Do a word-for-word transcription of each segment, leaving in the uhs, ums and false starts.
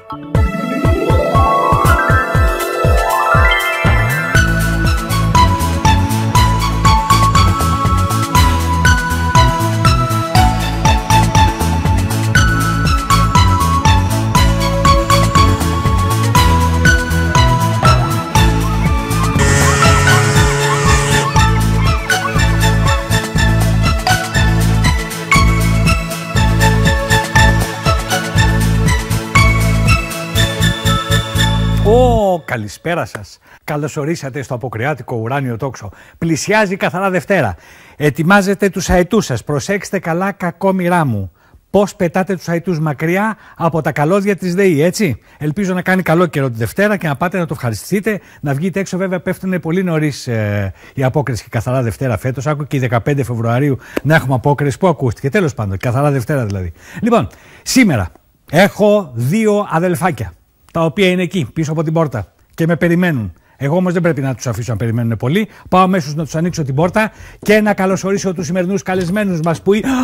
Καλησπέρα σας. Καλώς ορίσατε στο αποκριάτικο ουράνιο τόξο. Πλησιάζει η Καθαρά Δευτέρα. Ετοιμάζετε τους αετούς σας. Προσέξτε καλά, κακόμοιρά μου. Πώς πετάτε τους αετούς μακριά από τα καλώδια της ΔΕΗ, έτσι. Ελπίζω να κάνει καλό καιρό τη Δευτέρα και να πάτε να το ευχαριστηθείτε. Να βγείτε έξω, βέβαια, πέφτουν πολύ νωρίς ε, η απόκριση και Καθαρά Δευτέρα φέτος. Άκου και η δεκαπέντε Φεβρουαρίου να έχουμε απόκριση. Πού ακούστηκε, τέλος πάντων, Καθαρά Δευτέρα δηλαδή. Λοιπόν, σήμερα έχω δύο αδελφάκια, τα οποία είναι εκεί, πίσω από την πόρτα και με περιμένουν. Εγώ όμως δεν πρέπει να τους αφήσω να περιμένουν πολύ. Πάω αμέσως να τους ανοίξω την πόρτα και να καλωσορίσω τους σημερινούς καλεσμένους μας που είναι...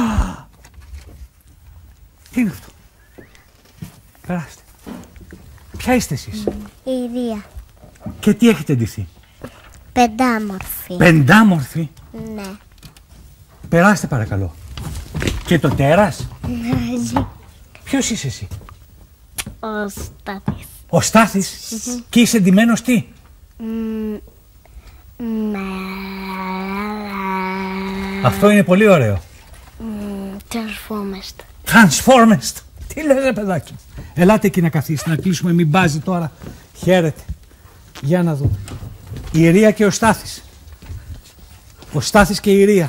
Τι είναι αυτό? Περάστε. Ποια είστε εσείς? Η Ηρία. Και τι έχετε ντυθεί? Πεντάμορφη. Πεντάμορφη? Ναι. Περάστε παρακαλώ. Και το τέρας? Ναι. Ποιος είσαι εσύ? Ο Στάθης. Ο Στάθης? Mm-hmm. Και είσαι ντυμένος τι? Mm, με... Αυτό είναι πολύ ωραίο. Mm, transformist. Transformist. Τι λες, παιδάκι? Ελάτε εκεί να καθίσετε, να κλείσουμε, μην μπάζει τώρα. Χαίρετε. Για να δούμε. Η Ηρία και ο Στάθης. Ο Στάθης και η Ηρία.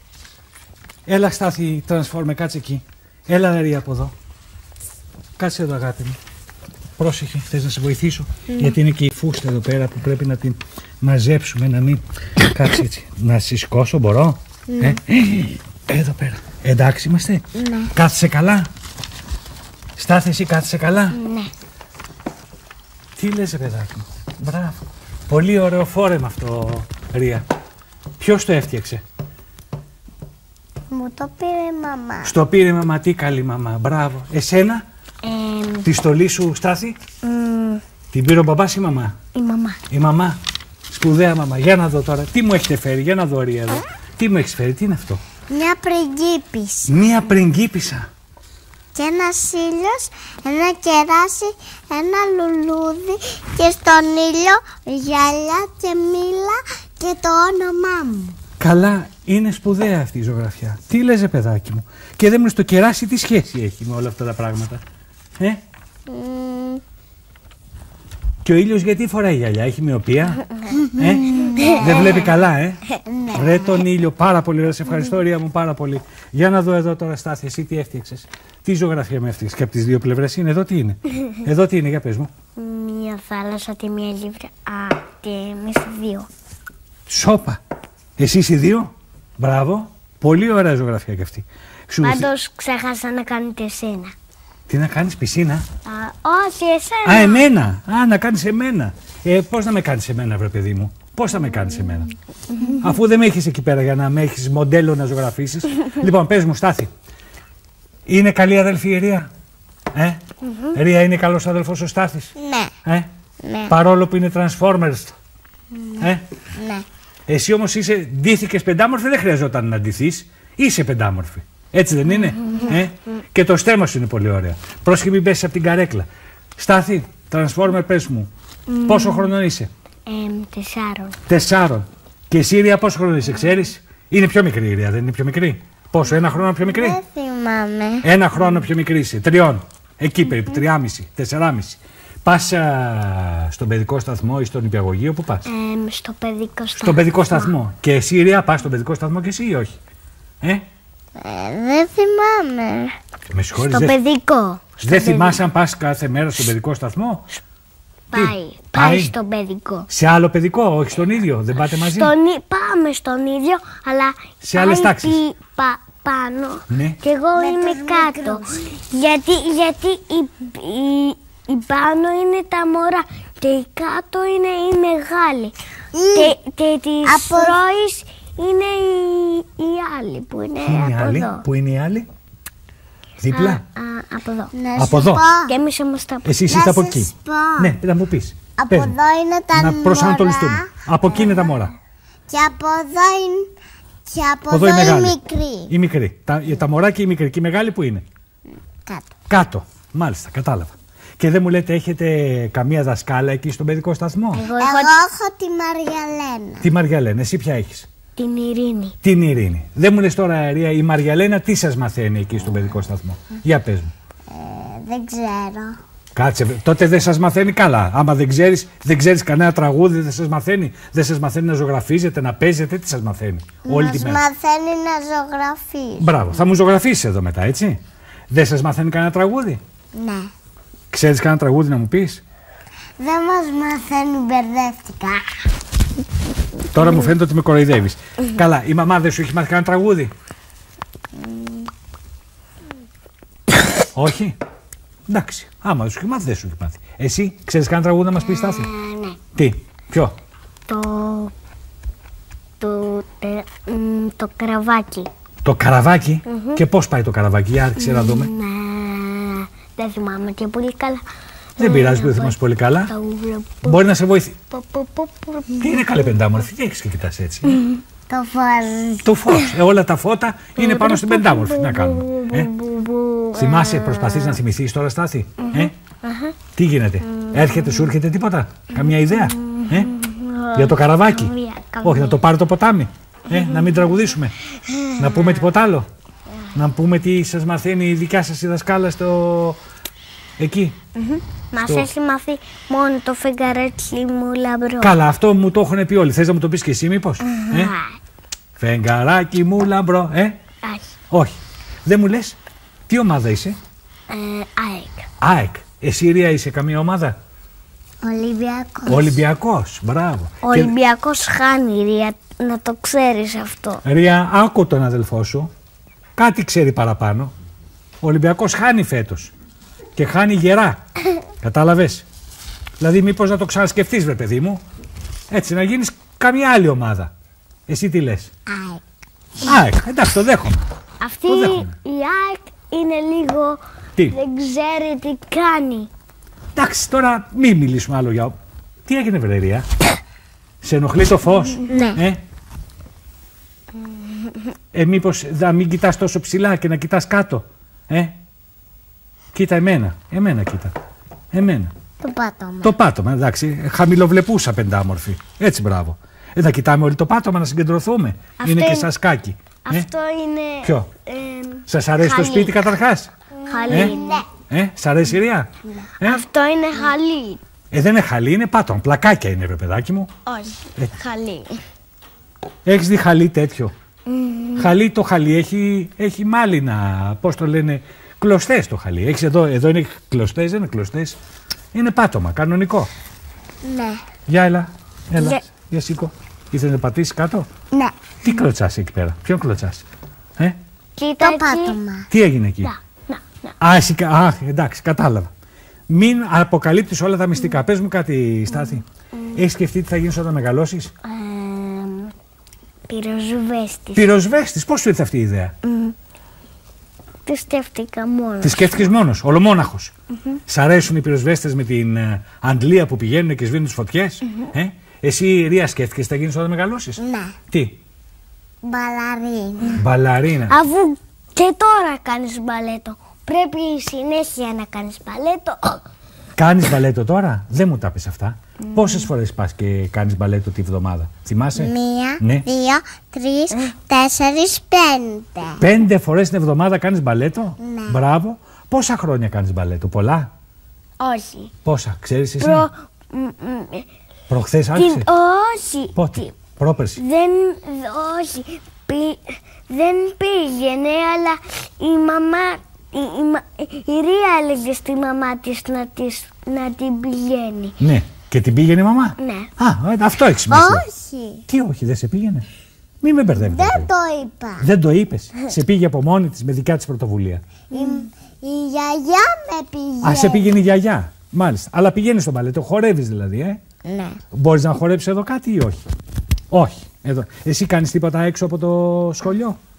Έλα, Στάθη, Transformer, κάτσε εκεί. Έλα, Ηρία, από εδώ. Κάτσε εδώ, αγάπη μου. Πρόσεχε, θες να σε βοηθήσω? Mm. Γιατί είναι και η φούστα εδώ πέρα που πρέπει να την μαζέψουμε, να μην... Κάτσε έτσι. Να σηκώσω, μπορώ? Mm. Ε? Εδώ πέρα. Εντάξει είμαστε? Ναι. Κάθεσαι καλά? Στάθη, εσύ κάθεσαι καλά? Ναι. Τι λες, παιδάκι μου? Μπράβο. Πολύ ωραίο φόρεμα αυτό, Ρία. Ποιος το έφτιαξε? Μου το πήρε η μαμά. Στο πήρε η μαμά, τι καλή μαμά. Μπράβο. Εσένα? Ε, Τη στολή σου, Στάθη? Mm. Την πήρε ο μπαμπάς ή η μαμά? Η μαμά. Η μαμά. Σπουδαία μαμά. Για να δω τώρα. Τι μου έχετε φέρει? Για να δω, Ρία, εδώ. Τι μου έχεις φέρει? Τι είναι αυτό? Μια πριγκίπισσα. Μια πριγκίπισσα. Και ένας ήλιος, ένα κεράσι, ένα λουλούδι και στον ήλιο γυαλιά και μήλα και το όνομά μου. Καλά, είναι σπουδαία αυτή η ζωγραφιά. Τι λες, παιδάκι μου? Και δεν μου λες το κεράσι τι σχέση έχει με όλα αυτά τα πράγματα? Ε? Mm. Και ο ήλιος γιατί φοράει γυαλιά? Έχει μοιοπία? ε? Δεν βλέπει καλά, ε? Ρε τον ήλιο, πάρα πολύ ωραία. Σε ευχαριστώ, Ρία μου, πάρα πολύ. Για να δω εδώ τώρα, Στάθη, εσύ τι έφτιαξες? Τι ζωγραφία με έφτιαξες? Και από τις δύο πλευρές είναι? Εδώ τι είναι? Εδώ τι είναι, για πες μου. Μία θάλασσα και μία λίβρα. Α, και εμείς δύο. Σόπα. Εσείς οι δύο? Μπράβο. Πολύ ωραία ζωγραφία και αυτή. Πάντως ξέχασα να κάνετε εσένα. Τι να κάνεις, πισίνα? Α, όχι, εσένα. Α, εμένα. Α, να κάνεις εμένα. Ε, πώς να με κάνεις εμένα, βρε παιδί μου? Πώς θα με κάνεις εμένα? Αφού δεν με έχεις εκεί πέρα για να με έχεις μοντέλο να ζωγραφίσεις. Λοιπόν, πες μου, Στάθη. Είναι καλή αδελφή η Ρία? Ε? Mm-hmm. Ρία, είναι καλός αδελφός ο Στάθης? Ναι. Ε? Ναι. Παρόλο που είναι Transformers. Ναι. Ε? Ναι. Εσύ όμως είσαι, ντύθηκες πεντάμορφη, δεν χρειαζόταν να ντυθείς. Είσαι πεντάμορφη. Έτσι δεν είναι? ε? Και το στέμμα σου είναι πολύ ωραίο. Πρόσχε μην πέσεις από την καρέκλα. Στάθη, Transformer, πες μου. Mm. Πόσο χρονών είσαι? Ε, τεσσάρων. Τεσσάρων. Και εσύ, Ρία, πόσο χρονών είσαι, ξέρεις? Είναι πιο μικρή η Ρία, δεν είναι πιο μικρή? Πόσο, ένα χρόνο πιο μικρή? Δεν θυμάμαι. Ένα χρόνο πιο μικρή είσαι. Τριών. Εκεί περίπου, τριάμιση, τεσσεράμιση. Πας α, στον παιδικό σταθμό ή στον νηπιαγωγείο, πού πας? Ε, στο παιδικό σταθμό. Στον παιδικό σταθμό. Και εσύ, Ρία, πας στον παιδικό σταθμό και εσύ ή όχι? Ε? Ε, δεν θυμάμαι. Με συγχωρείς, στο δε... παιδικό. Δεν θυμάσαι αν πας κάθε μέρα στον παιδικό σταθμό? Πάει. Πάει, πάει στον παιδικό. Σε άλλο παιδικό, όχι στον ίδιο, δεν πάτε μαζί? Στον... Πάμε στον ίδιο, αλλά σε άλλες τάξεις. Πα... πάνω ναι. Και εγώ με είμαι κάτω. Γιατί, γιατί η, η, η πάνω είναι τα μωρά και η κάτω είναι η μεγάλη. Και, και της από... ροής είναι η, η άλλη που είναι, είναι από άλλη, εδώ. Πού είναι η άλλη? Δίπλα. Α, α, από εδώ. Να Από σου εδώ. πω. Και εμείς είμαστε από Εσύ Να είσαι από σας εκεί. πω. Ναι, να μου πεις. Από Πες μου. εδώ είναι τα Να μωρά. προσανατολιστούμε. Από εκεί είναι τα μωρά. Και από εδώ είναι, και από Από εδώ εδώ η η μεγάλη. μικρή. Η μικρή. Τα, τα μωρά και η μικρή. Και η μεγάλη που είναι. Κάτω. Κάτω. Μάλιστα, κατάλαβα. Και δεν μου λέτε, έχετε καμία δασκάλα εκεί στον παιδικό σταθμό? Εγώ Εγώ έχω έχω τη Μαριαλένα. Τη Μαριαλένα, εσύ ποια έχεις? την Ειρήνη. Την Ειρήνη. Δεν μου λες τώρα, Ρία, η Μαριαλένα τι σας μαθαίνει εκεί στον παιδικό σταθμό? Για πες μου. Ε, δεν ξέρω. Κάτσε, τότε δεν σας μαθαίνει καλά. Άμα δεν ξέρεις, δεν ξέρεις κανένα τραγούδι, δεν σας μαθαίνει. Δεν σας μαθαίνει να ζωγραφίζετε, να παίζετε, τι σας μαθαίνει? Όλη τη Μας μέρα. μαθαίνει να ζωγραφίζει. Μπράβο, θα μου ζωγραφίσεις εδώ μετά, έτσι. Δεν σας μαθαίνει κανένα τραγούδι? Ναι. Ξέρεις κανένα τραγούδι να μου πεις? Δεν μας μαθαίνει, μπερδεύτηκα. Τώρα μου φαίνεται ότι με κοροϊδεύεις. Καλά, η μαμά δεν σου έχει μάθει κανένα τραγούδι? Όχι. Εντάξει. Άμα δεν σου έχει μάθει, δεν σου έχει μάθει. Εσύ ξέρεις κανένα τραγούδι να μας πεις, Στάθη? Ε, ναι. Τι, ποιο? Το. Το, τε- μ, το καραβάκι. Το καραβάκι. Και πώς πάει το καραβάκι? Για άρχισε να δούμε. Ναι, δεν θυμάμαι και πολύ καλά. Δεν πειράζει που δεν θυμάσαι πολύ καλά. Το βλέπω. Μπορεί να σε βοηθήσει. Πο- πο- πο- πο- Τι είναι καλέ πεντάμορφη, τι έχεις και κοιτάς έτσι? Το φως. Το φως. Ε, όλα τα φώτα είναι πάνω στην πεντάμορφη. Τι να κάνουμε. Ε? Θυμάσαι, προσπαθείς να θυμηθείς τώρα, Στάθη? Ε? Τι γίνεται? Έρχεται, σου έρχεται τίποτα? Καμία ιδέα? Ε? Για το καραβάκι? Καμία, καμία. Όχι, να το πάρει το ποτάμι. Ε? Να μην τραγουδήσουμε. Να πούμε τίποτα άλλο. Να πούμε τι σας μαθαίνει η δικιά σας η δασκάλα στο... εκεί. Μας Στο- έχει μάθει μόνο το φεγγαρέτσι μου λαμπρό. Καλά, αυτό μου το έχουν πει όλοι. Θες να μου το πεις και εσύ μήπως? Ε? Φεγγαράκι μου λαμπρό. Ε? Όχι. Όχι. Δεν μου λες τι ομάδα είσαι? Ε, ΑΕΚ. ΑΕΚ. Εσύ, Ρία, είσαι καμία ομάδα? Ολυμπιακός. Ολυμπιακός. Μπράβο. Ο Ολυμπιακός χάνει, Ρία, να το ξέρεις αυτό. Και, Ρία, άκου τον αδελφό σου. Κάτι ξέρει παραπάνω. Ο Ολυμπιακός χάνει φέτος. Και χάνει γερά. Κατάλαβες? Δηλαδή, μήπως να το ξανασκεφτείς, βρε παιδί μου. Έτσι, να γίνεις καμία άλλη ομάδα. Εσύ τι λες? ΑΕΚ. ΑΕΚ. Εντάξει, το δέχομαι. Αυτή Το δέχομαι. η ΑΕΚ είναι λίγο... Τι? Δεν ξέρει τι κάνει. Εντάξει, τώρα μην μιλήσουμε άλλο για... Τι έγινε, βρε Ρία? Σε ενοχλεί το φως? Ναι. Ε? Ε, μήπως να μην κοιτάς τόσο ψηλά και να κοιτάς κάτω? Ε? Κοίτα εμένα. Εμένα κοίτα. Εμένα. Το πάτωμα. Το πάτωμα, εντάξει. Χαμηλοβλεπούσα πεντάμορφη. Έτσι, μπράβο. Ε, να κοιτάμε όλοι το πάτωμα, να συγκεντρωθούμε. Αυτό είναι και είναι- σαν σκάκι. Ε? Αυτό είναι... Ποιο? Ε, Σας αρέσει το χαλί. σπίτι καταρχάς? Χαλί Ε? είναι. Ε, σ' αρέσει η Ρία? Ε? Αυτό είναι χαλί. ε, δεν είναι χαλί, είναι πάτωμα. Πλακάκια είναι, ρε παιδάκι μου. Όχι. Ε. Χαλί. Έχεις δει χαλί τέτοιο? Χαλί, το χαλί έχει, έχει μάλινα, πώς το λένε, κλωστές το χαλί. Έχεις εδώ, εδώ είναι κλωστές, δεν είναι κλωστές. Είναι πάτωμα, κανονικό. Ναι. Για έλα, έλα, Για- για σήκω. Ήθελες να πατήσεις κάτω? Ναι. Τι κλωτσάς εκεί πέρα, ποιον κλωτσάς? Ε? Κοίτα Το εκεί. πάτωμα. Τι έγινε εκεί? Να, να, να. Α, εσύ, κα- α, εντάξει, κατάλαβα. Μην αποκαλύπτεις όλα τα μυστικά. Πες μου κάτι, Στάθη. Έχεις σκεφτεί τι θα γίνεις όταν μεγαλώσεις? Ε, πυροσβέστης. Πυροσβέστης, πώς σου ήρθε αυτή η ιδέα? Τι σκέφτηκα μόνο. Τη σκέφτηκες μόνος, ολομόναχος. Σ' αρέσουν οι πυροσβέστες με την ε, αντλία που πηγαίνουν και σβήνουν τις φωτιές? Ε? Εσύ, Ρία, σκέφτηκες τι θα γίνεις όταν μεγαλώσεις? Ναι. Τι? Μπαλαρίνα. Μπαλαρίνα. Αφού και τώρα κάνεις μπαλέτο. Πρέπει συνέχεια να κάνεις μπαλέτο. Κάνεις μπαλέτο τώρα? Δεν μου τα πεις αυτά. Πόσες φορές πας και κάνεις μπαλέτο τη βδομάδα? Θυμάσαι? Μία, Ναι. δύο, τρεις, τέσσερις, πέντε. Πέντε φορές την εβδομάδα κάνεις μπαλέτο? Ναι. Μπράβο. Πόσα χρόνια κάνεις μπαλέτο? Πολλά? Όχι. Πόσα, ξέρεις εσύ? Προ... μ, μ, Προχθές την... άρχισε? Όχι. Πότε? Τι- Πρόπερση? Δεν... Όχι. Πη- Δεν πήγαινε, αλλά η μαμά... Η, η, μα- η Ρία έλεγε στη μαμά της να, της να την πηγαίνει. Ναι. Και την πήγαινε η μαμά? Ναι. Α, ε, αυτό έχει σημασία. Όχι. Τι όχι, δεν σε πήγαινε? Μη με μπερδεύεις. Δεν δηλαδή. το είπα. Δεν το είπες. Σε πήγε από μόνη της με δικιά της πρωτοβουλία. Η, η γιαγιά με πήγε. Α, σε πήγαινε η γιαγιά. Μάλιστα. Αλλά πηγαίνεις στο μπαλέτο, χορεύεις δηλαδή, ε. Ναι. Μπορείς να χορέψεις εδώ κάτι ή όχι? Όχι. Εδώ. Εσύ κάνεις τίποτα έξω από το σχολείο?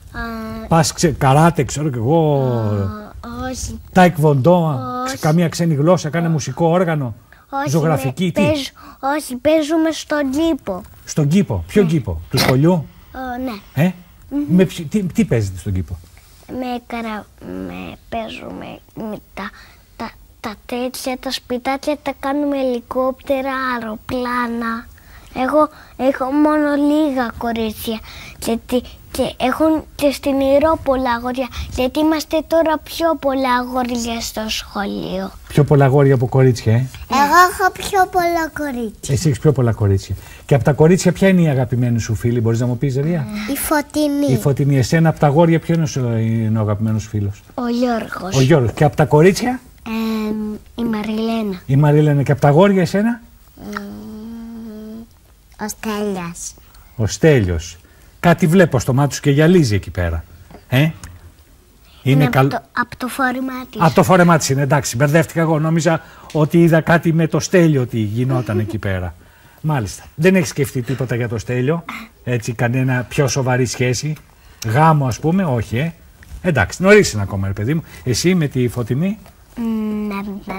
Πας ξε, καράτε, ξέρω κι εγώ. Όχι. Τάικβοντό, καμία ξένη γλώσσα, κάνε μουσικό όργανο. Όχι, ζωγραφική, με, τι. παίζ, όχι, παίζουμε στον κήπο. Στον κήπο, ποιο κήπο, του σχολείου. Ε, ναι. Ε? Mm-hmm. Με, τι, τι παίζετε στον κήπο. Με, καρα, με παίζουμε με τα, τα, τα τέτοια, τα σπιτάκια τα κάνουμε ελικόπτερα, αεροπλάνα. Εγώ έχω μόνο λίγα κορίτσια γιατί, και έχουν και στην Ηρώ πολλά αγόρια, γιατί είμαστε τώρα πιο πολλά αγόρια στο σχολείο. Πιο πολλά αγόρια από κορίτσια, ε. Εγώ έχω πιο πολλά κορίτσια. Εσύ έχεις πιο πολλά κορίτσια. Και από τα κορίτσια ποια είναι η αγαπημένη σου φίλη, μπορείς να μου πεις, Ρία. Η Φωτεινή. Η Φωτεινή. Εσένα από τα αγόρια ποιο είναι ο αγαπημένος φίλος. Ο Γιώργος. Ο Γιώργος. Και από τα κορίτσια. Ε, η Μαριλένα. Η Μαριλένα. Και από τα αγόρια εσένα. Mm, ο Στέλιος. Ο Στέλιος. Κάτι βλέπω στο μάτι σου και γυαλίζει εκεί πέρα. Ε? Είναι, είναι καλ... από, το, από το φόρεμά της. Από το φόρεμά της είναι, εντάξει. Μπερδεύτηκα εγώ. Νόμιζα ότι είδα κάτι με το Στέλιο ότι γινόταν εκεί πέρα. Μάλιστα. Δεν έχεις σκεφτεί τίποτα για το Στέλιο. Έτσι, κανένα πιο σοβαρή σχέση. Γάμο, ας πούμε, όχι, ε. Εντάξει, νωρίς είναι ακόμα, ρε παιδί μου. Εσύ με τη Φωτεινή. Mm,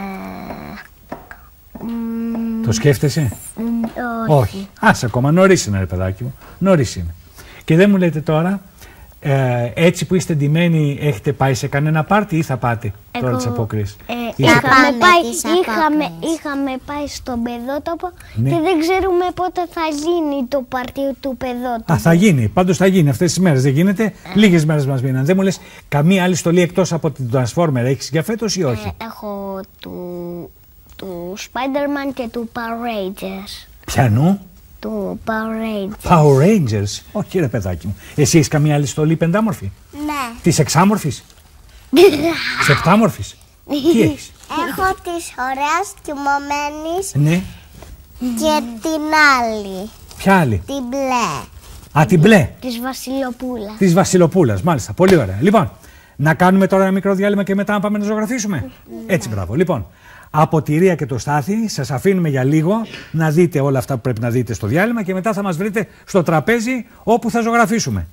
το σκέφτεσαι. Mm, όχι. όχι. Άσε ακόμα, νωρίς είναι, ρε παιδάκι μου. Νωρίς είναι. Και δεν μου λέτε τώρα, ε, έτσι που είστε ντυμένοι, έχετε πάει σε κανένα πάρτι ή θα πάτε Εγώ, τώρα τις απόκριες. Ε, Είστε... είχαμε, πάει, τις είχαμε, απόκριες. είχαμε πάει στον παιδότοπο Ναι. και δεν ξέρουμε πότε θα γίνει το πάρτι του παιδότοπου. Α, θα γίνει. Πάντως θα γίνει αυτές τις μέρες. Δεν γίνεται. Ε. Λίγες μέρες μας μείναν. Δεν μου λες καμία άλλη στολή εκτός από την Transformer έχεις για φέτος ή όχι. Ε, έχω του, του Spider-Man και του Power Rangers. Ποιανού? Του Power Rangers. Power Rangers. Όχι, ρε παιδάκι μου. Εσύ έχεις καμία άλλη στολή πεντάμορφη. Ναι. Της εξάμορφης. Της επτάμορφης. Τι έχεις? Έχω της ωραίας κοιμωμένης Ναι. και την άλλη. Ποια άλλη? Την μπλε. Α, την μπλε. Της Βασιλοπούλα. Της Βασιλοπούλας. Μάλιστα. Πολύ ωραία. Λοιπόν, να κάνουμε τώρα ένα μικρό διάλειμμα και μετά να πάμε να ζωγραφίσουμε. Έτσι, μπράβο. Λοιπόν, από τη Ρία και το Στάθη σας αφήνουμε για λίγο να δείτε όλα αυτά που πρέπει να δείτε στο διάλειμμα και μετά θα μας βρείτε στο τραπέζι όπου θα ζωγραφίσουμε.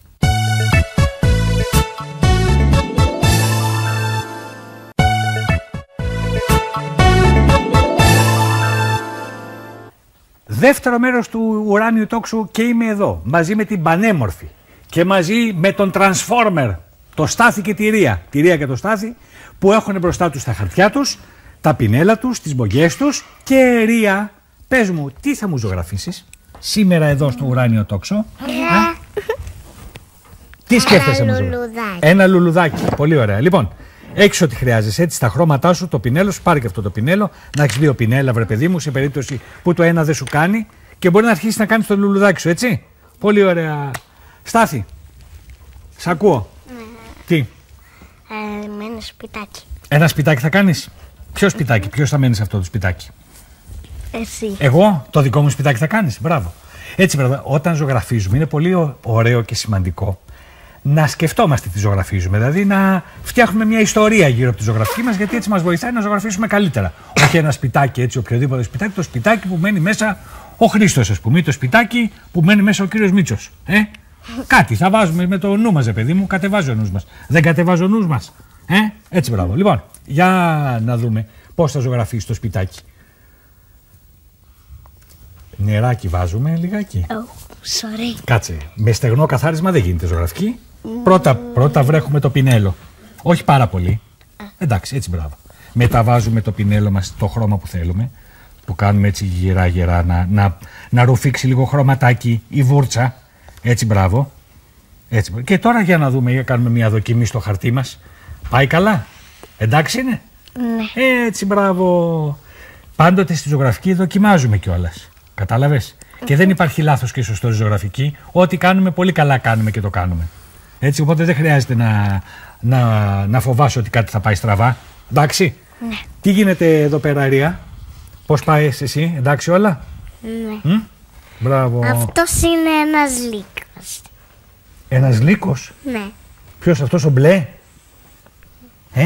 Δεύτερο μέρος του ουράνιου τόξου και είμαι εδώ, μαζί με την πανέμορφη και μαζί με τον Transformer, το Στάθη και τη Ρία, τη Ρία και το Στάθη, που έχουν μπροστά τους τα χαρτιά τους, τα πινέλα τους, τις μπογιές τους και Ρία, πες μου, τι θα μου ζωγραφίσεις σήμερα εδώ στο ουράνιο τόξο. Α? Τι σκέφτεσαι να ζωγραφίσεις? λουλουδάκι. Ένα λουλουδάκι, πολύ ωραία. Λοιπόν, έχεις ό,τι χρειάζεσαι, έτσι στα χρώματά σου, το πινέλο σου, πάρε και αυτό το πινέλο, να έχεις δύο πινέλα, βρε παιδί μου, σε περίπτωση που το ένα δεν σου κάνει και μπορεί να αρχίσει να κάνεις το λουλουδάκι σου, έτσι. Πολύ ωραία. Στάθη, σ' ακούω. Ναι. Τι, Ε, με ένα σπιτάκι. ένα σπιτάκι θα κάνεις? Ποιο σπιτάκι, ποιος θα μένει σε αυτό το σπιτάκι? Εσύ. Εγώ, το δικό μου σπιτάκι θα κάνεις, μπράβο. Έτσι, μπράβο, όταν ζωγραφίζουμε είναι πολύ ω- ωραίο και σημαντικό να σκεφτόμαστε τι ζωγραφίζουμε. Δηλαδή να φτιάχνουμε μια ιστορία γύρω από τη ζωγραφική μας, γιατί έτσι μας βοηθάει να ζωγραφίσουμε καλύτερα. Όχι ένα σπιτάκι έτσι, οποιοδήποτε σπιτάκι, το σπιτάκι που μένει μέσα ο Χρήστος, ας πούμε, ή το σπιτάκι που μένει μέσα ο κύριος Μίτσος. Ε? Κάτι θα βάζουμε με το νου μας, ρε παιδί μου, κατεβάζει ο νους μας. Δεν κατεβάζει ο νους μας. Ε? Έτσι, μπράβο. Λοιπόν, για να δούμε πώς θα ζωγραφίσει το σπιτάκι. Νεράκι βάζουμε λιγάκι. Oh, sorry. Κάτσε. Με στεγνό καθάρισμα δεν γίνεται ζωγραφική. Πρώτα, πρώτα βρέχουμε το πινέλο. Όχι πάρα πολύ. Εντάξει, έτσι μπράβο. Μετά βάζουμε το πινέλο μας στο χρώμα που θέλουμε. Που κάνουμε έτσι γυρά γυρά να, να, να ρουφήξει λίγο χρωματάκι η βούρτσα. Έτσι μπράβο. Έτσι. Και τώρα για να δούμε, για κάνουμε μια δοκιμή στο χαρτί μας. Πάει καλά? Εντάξει είναι? Ναι. Έτσι μπράβο. Πάντοτε στη ζωγραφική δοκιμάζουμε κιόλας. Κατάλαβες? Και δεν υπάρχει λάθος και σωστό στη ζωγραφική. Ό,τι κάνουμε πολύ καλά κάνουμε και το κάνουμε. Έτσι, οπότε δεν χρειάζεται να, να, να φοβάσαι ότι κάτι θα πάει στραβά. Εντάξει. Ναι. Τι γίνεται εδώ πέρα, Ρία? Πώς πάει εσύ, εντάξει όλα? Ναι. Μ? Μπράβο. Αυτός είναι ένας λύκος. Ένας λύκος. Ναι. Ποιος αυτός ο μπλε? Ε?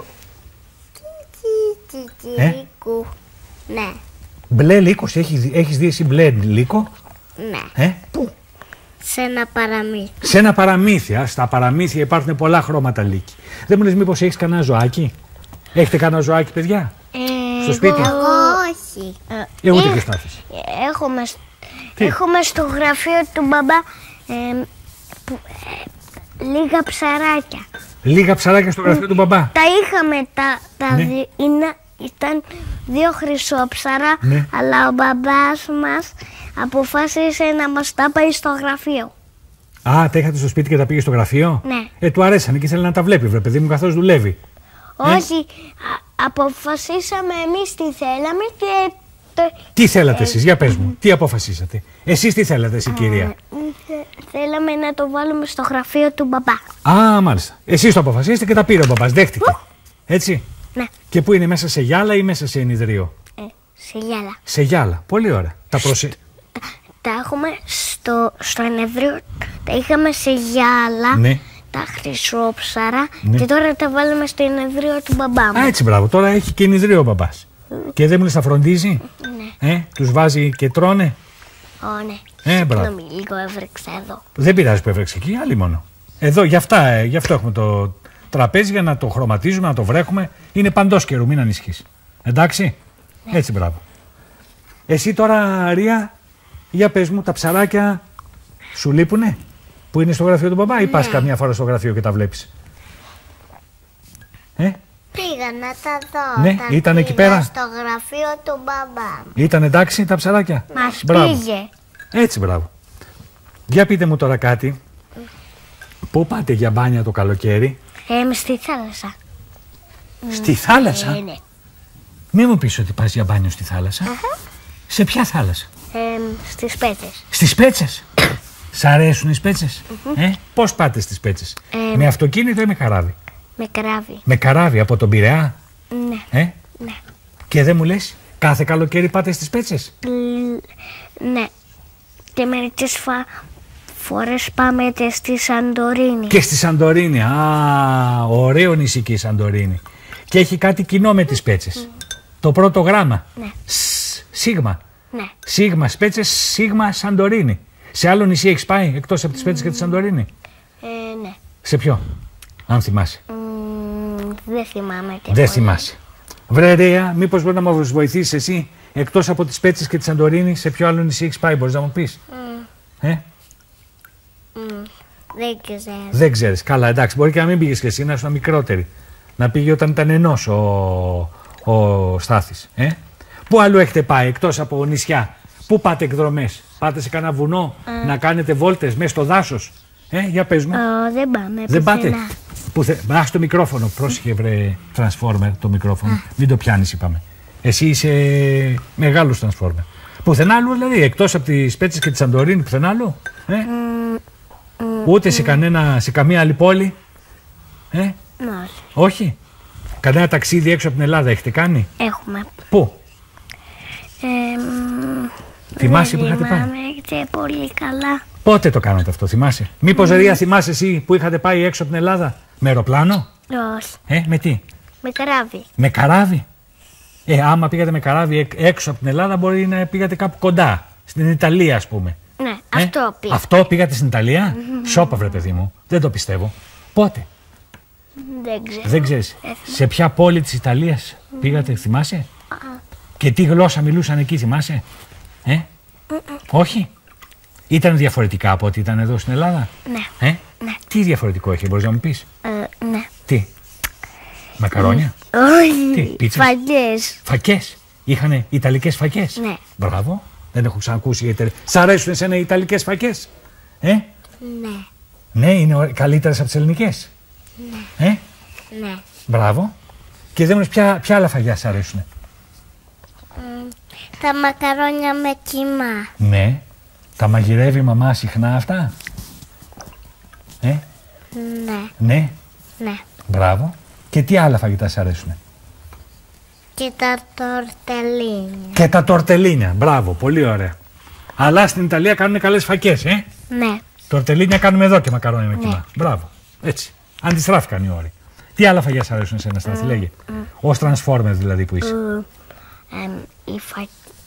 Ε? Λύκου. Ναι. Μπλε λύκος, έχεις, δει- έχεις δει εσύ μπλε λύκο? Ναι. Ε? Πού? Σε ένα παραμύθι. Σε ένα παραμύθι. Α, στα παραμύθια υπάρχουν πολλά χρώματα, Λίκη. Δεν μου λες μήπως έχεις κανένα ζωάκι? Έχετε κανένα ζωάκι, παιδιά? Ε, Στο σπίτι? εγώ- Εγώ όχι. Ε, ούτε Ε, και Στάθης. Έχουμε, σ- Τι? έχουμε στο γραφείο του μπαμπά ε, που- ε, λίγα ψαράκια. Λίγα ψαράκια στο γραφείο του μπαμπά. Τα είχαμε τα, τα Ναι. δι- είναι, ήταν δύο χρυσόψαρα, Ναι. αλλά ο μπαμπάς μας αποφάσισε να μας τα πάει στο γραφείο. Α, τα είχατε στο σπίτι και τα πήγε στο γραφείο. Ναι. Ε, του αρέσανε και ήθελε να τα βλέπει, βρε παιδί μου, καθώς δουλεύει. Όχι, α- αποφασίσαμε εμείς τι θέλαμε και... Το, Τι θέλατε εσείς, για πες μου, τι αποφασίσατε? Εσείς τι θέλατε, εσύ κυρία? θε- θέλαμε να το βάλουμε στο γραφείο του μπαμπά. Α, μάλιστα. Εσείς το αποφασίσατε και τα πήρε ο μπαμπάς, δέχτηκε. Έτσι. Ναι, Και πού είναι, μέσα σε γυάλα ή μέσα σε ενιδρίο? ε, σε γυάλα. Σε γυάλα. Πολύ ωραία. Τα προσε... Τα, τα έχουμε στο, στο ενεδρίο, τα είχαμε σε γυάλα, Ναι. τα χρυσόψαρα Ναι. και τώρα τα βάλουμε στο ενεδρίο του μπαμπά μου. Α, έτσι, μπράβο. Τώρα έχει και ενιδρίο ο μπαμπάς. Και δεν μου λες τα φροντίζει. Ναι. Ε, τους βάζει και τρώνε. Ω, ναι. Ε, μπράβο. Συγγνώμη, λίγο έβρεξα εδώ. Δεν πειράζει που έβρεξε εκεί, άλλη μόνο. Εδώ, γι' αυτά, ε, γι' αυτό έχουμε το τραπέζι για να το χρωματίζουμε, να το βρέχουμε. Είναι παντός καιρού, μην ανησυχείς. Εντάξει. Έτσι, μπράβο. Εσύ τώρα, Ρία, για πες μου, τα ψαράκια σου λείπουνε που είναι στο γραφείο του μπαμπά ή πας καμιά φορά στο γραφείο και τα βλέπεις? Ε, Πήγα να τα δω. Ναι, τα ήταν εκεί πήγα πέρα. Στο γραφείο του μπαμπά μου. ήταν εντάξει τα ψαράκια? Μας Μπράβο. πήγε. Έτσι, μπράβο. Για πείτε μου τώρα κάτι. Πού πάτε για μπάνια το καλοκαίρι? Ε, στη θάλασσα. Στη θάλασσα? Ε, ναι. Μη μου πεις ότι πας για μπάνιο στη θάλασσα. Σε ποια θάλασσα? Ε, στις Πέτσες. Στις Πέτσες. Σ' αρέσουν οι Σπέτσες? Ε, πώς πάτε στις Πέτσες? Ε, με αυτοκίνητο ή με καράβι? Με καράβι. Με καράβι από τον Πειραιά. Ναι, Ε? ναι. Και δεν μου λες, κάθε καλοκαίρι πάτε στις Πέτσες? Λ- ναι. Και μερικές φα... φορές πάμε και στη Σαντορίνη. Και στη Σαντορίνη. Α, ωραίο νησί και η Σαντορίνη. Και έχει κάτι κοινό με τις Πέτσες. Το πρώτο γράμμα. Ναι. Σ, σίγμα. Ναι. Σίγμα Σπέτσες, σίγμα Σαντορίνη. Σε άλλο νησί έχεις πάει εκτός από τις Πέτσες και τη Σαντορίνη? Ε, ναι. Σε ποιο, αν θυμάσαι? Μ, δεν θυμάμαι και Δεν πολύ. θυμάσαι. Βρε Ρέα, μήπως μπορεί να μας βοηθήσεις εσύ, εκτός από τις Πέτσες και τη Σαντορίνη, σε ποιο άλλο νησί έχεις πάει, μπορείς να μου πεις? Ε, Δεν ξέρω. δεν ξέρεις. Καλά, εντάξει, μπορεί και να μην πήγες και εσύ, να ήσουν μικρότερη. Να πήγε όταν ήταν ενός ο, ο Στάθης. Ε? Πού αλλού έχετε πάει, εκτός από νησιά? Πού πάτε εκδρομές? Πάτε σε κανένα βουνό, να κάνετε βόλτες μέσα στο δάσος? Ε, για πες μου. Ε, δεν πάμε Δεν πάτε. πουθενά. Πουθε... Αχ, το μικρόφωνο. Πρόσεχε, βρε Transformer, το μικρόφωνο. Μην το πιάνεις, είπαμε. Εσύ είσαι μεγάλος Transformer. Πουθενά άλλου, δηλαδή, εκτός από τις Πέτσες και τη Σαντορίνη, πουθενά άλλου? Ε? Ούτε σε, κανένα, σε καμία άλλη πόλη? Ε? Όχι. Όχι. Κανένα ταξίδι έξω από την Ελλάδα έχετε κάνει? Έχουμε. Πού? Ε, μ, Θυμάσαι που δεν είχατε πάει? θυμάμαι και πολύ καλά. Πότε το κάνατε αυτό, θυμάσαι? Μήπως, Ρία, θυμάσαι εσύ που είχατε πάει έξω από την Ελλάδα? Με αεροπλάνο? Όχι. Ε, με τι? Με καράβι. Με καράβι. Ε, άμα πήγατε με καράβι εκ- έξω από την Ελλάδα, μπορεί να πήγατε κάπου κοντά. Στην Ιταλία, ας πούμε. Ναι, Ε, αυτό πήγα. Αυτό πήγατε στην Ιταλία? Σώπα, βρε παιδί μου. Δεν το πιστεύω. Πότε? Δεν ξέρω. Δεν ξέρεις. Σε ποια πόλη της Ιταλίας πήγατε, θυμάσαι? Και τι γλώσσα μιλούσαν εκεί, θυμάσαι? Ε? Όχι. Ήταν διαφορετικά από ό,τι ήταν εδώ στην Ελλάδα? Ναι. Ε? Τι διαφορετικό έχει, μπορείς να μου πεις? Ε, ναι. Τι? Μακαρόνια? Τι, Όχι. πίτσες? Φαγές. Φακές. Είχανε Ιταλικές φακές. Ναι. Μπράβο. Δεν έχω ξανακούσει. για Ιταλ- Σ' αρέσουν εσένα οι Ιταλικές φακές? Ε? Ναι. Ναι, είναι ωραί- καλύτερες από τις ελληνικές. Ναι. Ε? Ναι. Μπράβο. Και δεν μου λες ποια, ποια άλλα φαγιά σ' αρέσουν? Τα μακαρόνια με κιμά. Ναι. Τα μαγειρεύει η μαμά συχνά αυτά? Ε? Ναι. Ναι. Ναι. Μπράβο. Και τι άλλα φαγητά σ' αρέσουν? Και τα τορτελίνια. Και τα τορτελίνια. Μπράβο. Πολύ ωραία. Αλλά στην Ιταλία κάνουν καλές φακές, ε? Ναι. Τορτελίνια κάνουμε εδώ και μακαρόνια με κιμά. Μπράβο. Έτσι. Αντιστράφηκαν οι όροι. Τι άλλα φαγιά σ' αρέσουν εσένα, Στάθη, λέγε. Ως Transformers δηλαδή που είσαι. Ε, εμ, οι, φα...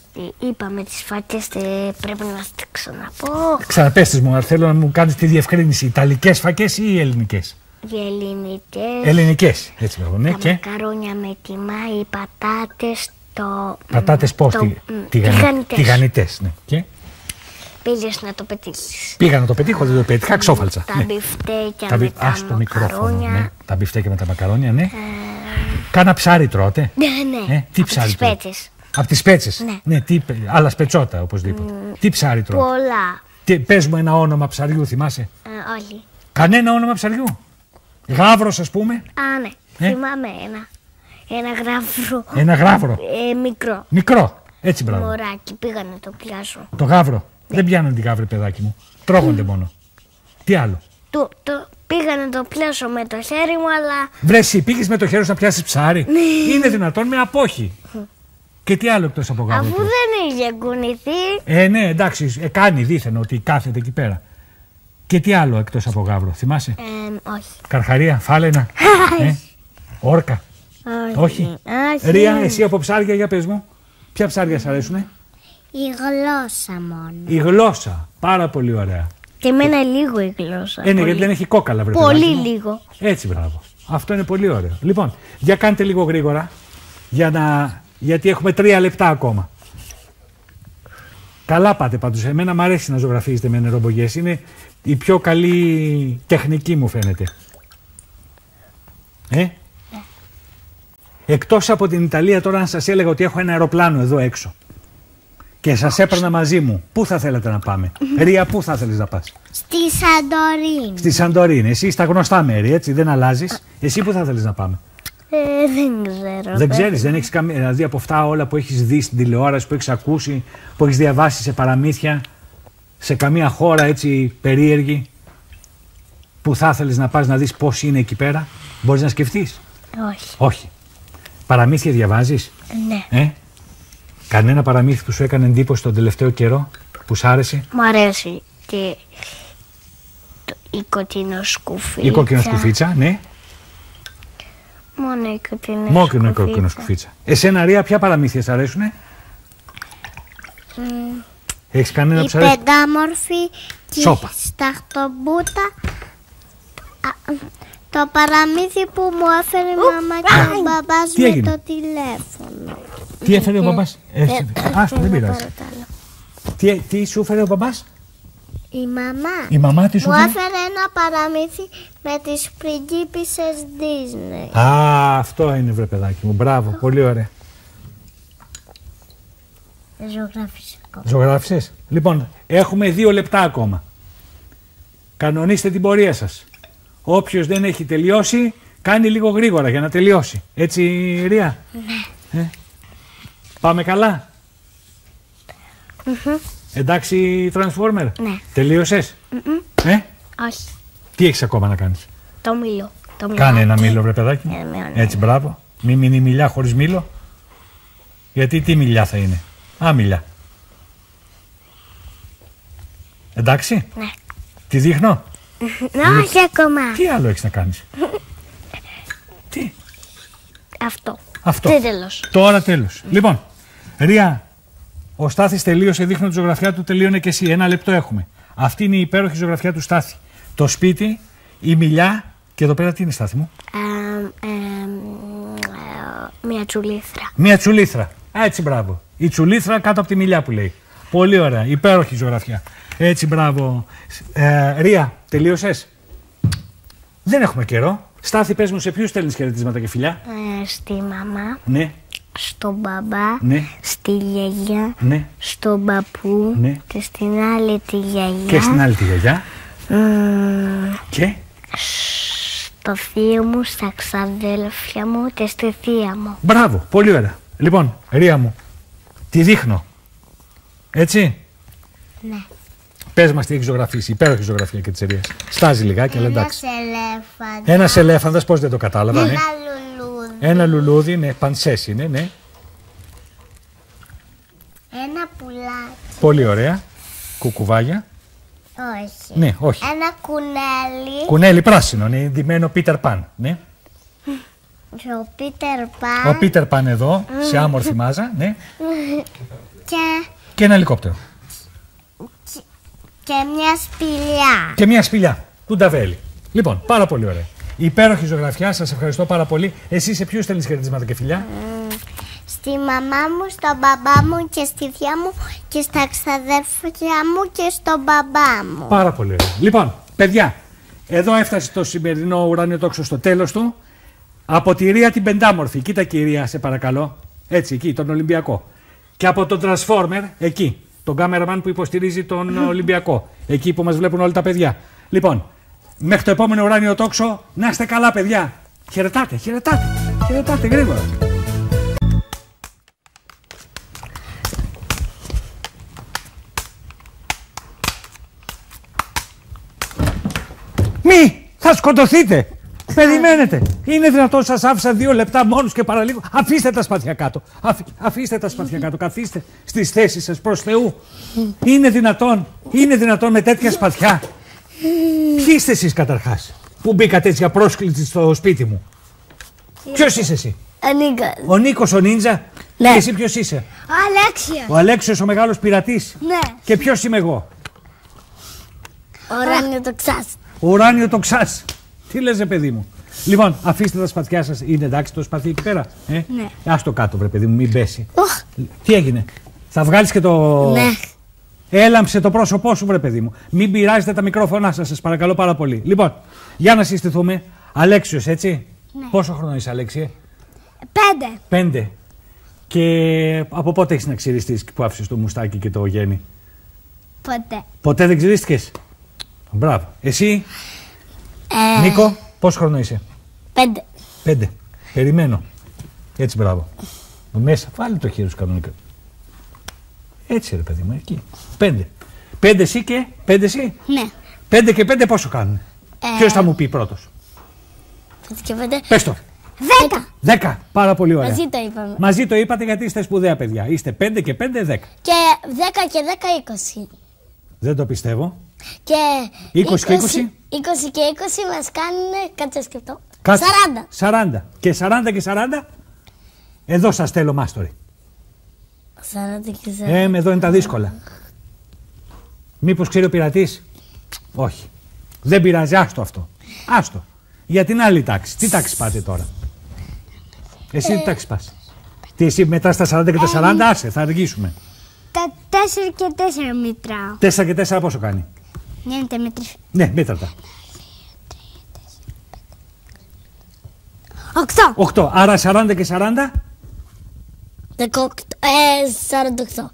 τι είπαμε τις φακές, πρέπει να τις ξαναπώ. Ξαναπέστες μου, θέλω να μου κάνεις τη διευκρίνηση. Ιταλικές φακές ή ελληνικές? Οι ελληνικές. Ελληνικές, έτσι λέγω, ναι. Τα Και μακαρόνια με τιμά, οι πατάτες, το... πατάτες πώς, το... τι, τηγανιτές. Τηγανιτές, ναι. Και πήγες να το πετύχεις. Πήγα να το πετύχω, δεν το πετύχα, ξόφαλτσα. Τα ναι. μπιφτέκια τα, με τα, τα στο μικρόφωνο, ναι. Τα μπιφτέκια με τα μακαρόνια, ναι. Ε... Κάνα ψάρι τρώτε? Ναι, ναι. Ε, τι ψάρι τρώτε? Από τις πέτσες. Από τις πέτσες. Ναι. ναι τι, άλλα σπετσότα, οπωσδήποτε. Mm. Τι ψάρι τρώτε? Πολλά. Τι, πες μου ένα όνομα ψαριού, θυμάσαι? Ε, όχι. Κανένα όνομα ψαριού? Γάβρος, ας πούμε? Α, ναι. Ε? Θυμάμαι ένα. Ένα γάβρο. Ένα γάβρο. Ε, μικρό. Μικρό. Έτσι, μπράβο. Μωράκι, πήγα να το πιάσω. Το γάβρο. Ναι. Δεν πιάνουν τη γάβρη, παιδάκι μου. Τρώγονται μόνο. Τι άλλο? Το, το, πήγα να το πιάσω με το χέρι μου, αλλά... Βρε, εσύ πήγες με το χέρι σου να πιάσεις ψάρι? Είναι δυνατόν με απόχη? Και τι άλλο εκτός από γάβρο? Αφού δεν είχε κουνηθεί. Ε, ναι, εντάξει, ε, κάνει δίθεν ότι κάθεται εκεί πέρα. Και τι άλλο εκτός από γάβρο, θυμάσαι? Ε, όχι. Καρχαρία, φάλαινα, ε, όρκα. Όχι. όχι. Ρία, εσύ από ψάρια, για πες μου. Ποια ψάρια σ' αρέσουνε? Η γλώσσα μόνο. Η γλώσσα, πάρα πολύ ωραία. Και εμένα λίγο η γλώσσα. Ε, ναι, γιατί δεν έχει κόκαλα, βρε πολύ παιδάκι μου. λίγο. Έτσι, μπράβο. Αυτό είναι πολύ ωραίο. Λοιπόν, για κάντε λίγο γρήγορα, για να... γιατί έχουμε τρία λεπτά ακόμα. Καλά πάτε πάντως. Εμένα μου αρέσει να ζωγραφίζετε με νερομπογιές. Είναι η πιο καλή τεχνική, μου φαίνεται. Ε? Ναι. Εκτός από την Ιταλία, τώρα αν σας έλεγα ότι έχω ένα αεροπλάνο εδώ έξω και σας έπαιρνα μαζί μου, πού θα θέλατε να πάμε? Ρία, πού θα θέλεις να πας? Στη Σαντορίνη. Στη Σαντορίνη. Εσύ στα γνωστά μέρη, έτσι, δεν αλλάζεις. Εσύ πού θα θέλεις να πάμε? Ε, δεν ξέρω. Δεν ξέρεις, δεν έχεις καμία. Δηλαδή από αυτά όλα που έχεις δει στην τηλεόραση, που έχεις ακούσει, που έχεις διαβάσει σε παραμύθια, σε καμία χώρα έτσι περίεργη, που θα ήθελες να πας να δεις πώς είναι εκεί πέρα, μπορείς να σκεφτείς? Όχι. Όχι. Παραμύθια διαβάζεις? Ναι. Ε? Κανένα παραμύθι που σου έκανε εντύπωση τον τελευταίο καιρό, που σ' άρεσε? Μου αρέσει και το, η κοκκινοσκουφίτσα. Η κοκκινοσκουφίτσα, ναι. Μόνο η κοκκινοσκουφίτσα. Μόνο η κοκκινοσκουφίτσα. Εσένα, Ρία, ποια παραμύθια σ' αρέσουνε? Mm. Έχεις κανένα η που σ' αρέσει? Η πεντάμορφη και Σόπα. σταχτομπούτα. Το παραμύθι που μου έφερε η μαμά και ο μπαμπάς με έγινε? το τηλέφωνο. Τι έφερε ο μπαμπάς? Άστο, δεν πειράζει. Τι, τι σου έφερε ο μπαμπάς? Η μαμά. Η μαμά τι σου μου έφερε? έφερε ένα παραμύθι με τις πριγκίπισσες Disney. Α, αυτό είναι, βρε παιδάκι μου. Μπράβο, πολύ ωραία. Ζωγράφισα ακόμα. Ζωγράφισες. Λοιπόν, έχουμε δύο λεπτά ακόμα. Κανονίστε την πορεία σας. Όποιος δεν έχει τελειώσει, κάνει λίγο γρήγορα για να τελειώσει. Έτσι, Ρία? Ναι. Ε? Πάμε καλά? Mm-hmm. Εντάξει, Transformer? Ναι. Τελείωσες? Mm-mm. Ε? Όχι. Τι έχεις ακόμα να κάνεις? Το μήλο. Το Κάνε ένα μήλο, βρε παιδάκι. Ε, ναι, ναι. Έτσι, μπράβο. Μην μείνει μιλιά χωρίς μήλο. Γιατί τι μιλιά θα είναι? Α, μιλιά. Εντάξει. Ναι. Τη δείχνω? Όχι ακόμα. Τι άλλο έχεις να κάνεις? Τι? Αυτό. Αυτό. Τι τέλος. Τώρα τέλος. Λοιπόν, Ρία, ο Στάθης τελείωσε, δείχνω τη ζωγραφιά του, τελείωνε και εσύ. Ένα λεπτό έχουμε. Αυτή είναι η υπέροχη ζωγραφιά του Στάθη. Το σπίτι, η μιλιά και εδώ πέρα τι είναι, Στάθη μου? Ε, ε, ε, μια τσουλήθρα. Μια τσουλήθρα. Έτσι, μπράβο. Η τσουλήθρα κάτω από τη μιλιά που λέει. Πολύ ωραία. Υπέροχη ζωγραφιά. Έτσι, μπράβο. Ε, Ρία, τελείωσες? Δεν έχουμε καιρό. Στάθη, πες μου, σε ποιους στέλνεις χαιρετίσματα και φιλιά? Ε, στη μαμά. Ναι. Στον μπαμπά. Ναι. Στη γιαγιά. Ναι. Στον παππού. Ναι. Και στην άλλη τη γιαγιά. Και στην άλλη τη γιαγιά. Mm, Και. στο θείο μου, στα ξαδέλφια μου και στη θεία μου. Μπράβο, πολύ ωραία. Λοιπόν, Ρία μου, τη δείχνω. Έτσι. Ναι. Πες μας τι έχει ζωγραφίσει, υπέροχη ζωγραφία και της Ρίας. Στάζει λιγάκι, αλλά εντάξει. Ένας ελέφαντας. Ένας ελέφαντας, πώς δεν το κατάλαβα, ναι. Ένα λουλούδι. Ένα λουλούδι, ναι, πανσές είναι, ναι. Ένα πουλάκι. Πολύ ωραία. Κουκουβάγια. Όχι. Ναι, όχι. Ένα κουνέλι. Κουνέλι πράσινο, είναι ντυμένο Πίτερ Παν, ναι. Ο Πίτερ Παν. Ο Πίτερ Παν εδώ, σε άμορφη μάζα, ναι. Και, Και ένα ελικόπτερο. και, και μια σπηλιά. Και μια σπηλιά. Του Νταβέλη. Λοιπόν, πάρα πολύ ωραία. Υπέροχη ζωγραφιά, σας ευχαριστώ πάρα πολύ. Εσύ σε ποιους στέλνεις χαιρετίσματα και φιλιά? Mm, στη μαμά μου, στον μπαμπά μου και στη θεία μου και στα ξαδέρφια μου και στον μπαμπά μου. Πάρα πολύ ωραία. Λοιπόν, παιδιά, εδώ έφτασε το σημερινό ουράνιο τόξο στο τέλος του. Από τη Ρία την Πεντάμορφη, κοίτα κυρία, σε παρακαλώ. Έτσι, εκεί, τον Ολυμπιακό. Και από τον Transformer, εκεί, τον κάμεραμαν που υποστηρίζει τον Ολυμπιακό. Εκεί που μας βλέπουν όλα τα παιδιά. Λοιπόν, μέχρι το επόμενο ουράνιο τόξο, να είστε καλά, παιδιά. Χαιρετάτε, χαιρετάτε, χαιρετάτε γρήγορα. Μη! Θα σκοτωθείτε! Περιμένετε! Είναι δυνατόν, σας άφησα δύο λεπτά μόνους και παραλίγο. Αφήστε τα σπαθιά κάτω. Αφ, αφήστε τα σπαθιά κάτω. Καθίστε στις θέσεις σας προς Θεού. Είναι δυνατόν, είναι δυνατόν με τέτοια σπαθιά. Ποιοι είστε εσείς καταρχάς που μπήκατε έτσι για πρόσκληση στο σπίτι μου? Ποιος είσαι εσύ? Ο Νίκος. Ο Νίκος ο Νίντζα. Ναι. Και εσύ ποιος είσαι? Ο Αλέξιος. Ο Αλέξιος ο μεγάλος πειρατής. Ναι. Και ποιος είμαι εγώ? Ουράνιο τοξάς. Ουράνιο τοξάς. Τι λες, ρε παιδί μου? Λοιπόν, αφήστε τα σπαθιά σας. Είναι εντάξει το σπαθί εκεί πέρα? Ε? Ναι. Ας το κάτω, βρε παιδί μου, μην πέσει. Οχ. Τι έγινε? Θα βγάλεις και το... Ναι. Έλαμψε το πρόσωπό σου, βρε παιδί μου. Μην πειράζετε τα μικρόφωνά σας, σας παρακαλώ πάρα πολύ. Λοιπόν, για να συστηθούμε. Αλέξιος, έτσι. Ναι. Πόσο χρόνο είσαι, Αλέξιε? Πέντε. Πέντε. Και από πότε έχεις να ξυριστείς που άφησες το μουστάκι και το γέννη? Ποτέ. Ποτέ δεν ξυρίστηκες? Μπράβο. Εσύ, Ε, Νίκο, πόσο χρόνο είσαι? Πέντε. Πέντε. Περιμένω. Έτσι, μπράβο. Μέσα, βάλει το χέρι σου κανονικά. Έτσι, ρε παιδί μου, εκεί. Πέντε. Πέντε εσύ και πέντε εσύ. Ναι. Πέντε και πέντε πόσο κάνουν? Ε, Ποιος θα μου πει πρώτος? Πέντε και πέντε. Πες το. Δέκα. Δέκα. Πάρα πολύ ωραία. Μαζί το είπαμε. Μαζί το είπατε γιατί είστε σπουδαία παιδιά. Είστε πέντε και πέντε, δέκα. Και δέκα και δέκα, είκοσι. Δεν το πιστεύω. Και είκοσι και είκοσι. είκοσι και είκοσι μας κάνουν, κάτσε να σκεφτώ. Κάτσε. σαράντα. σαράντα. Και σαράντα και σαράντα. Εδώ σας στέλνω μάστορη. σαράντα και σαράντα. Ε, εδώ είναι τα δύσκολα. Μήπως ξέρει ο πειρατής? Όχι. Δεν πειράζει, άστο αυτό. Άστο. Για την άλλη τάξη. Τι τάξη πάτε τώρα? Εσύ τι τάξη πας? Τι εσύ μετά στα σαράντα και τα σαράντα, άσε, θα αργήσουμε. Τα τέσσερα και τέσσερα μετράω. τέσσερα και τέσσερα πόσο κάνει? Ναι, τα μετρήσω. Ναι, μέτρα τα. Οκτώ. οκτώ. Άρα σαράντα και σαράντα. Δεκαοκτώ. Ε, σαράντα οκτώ.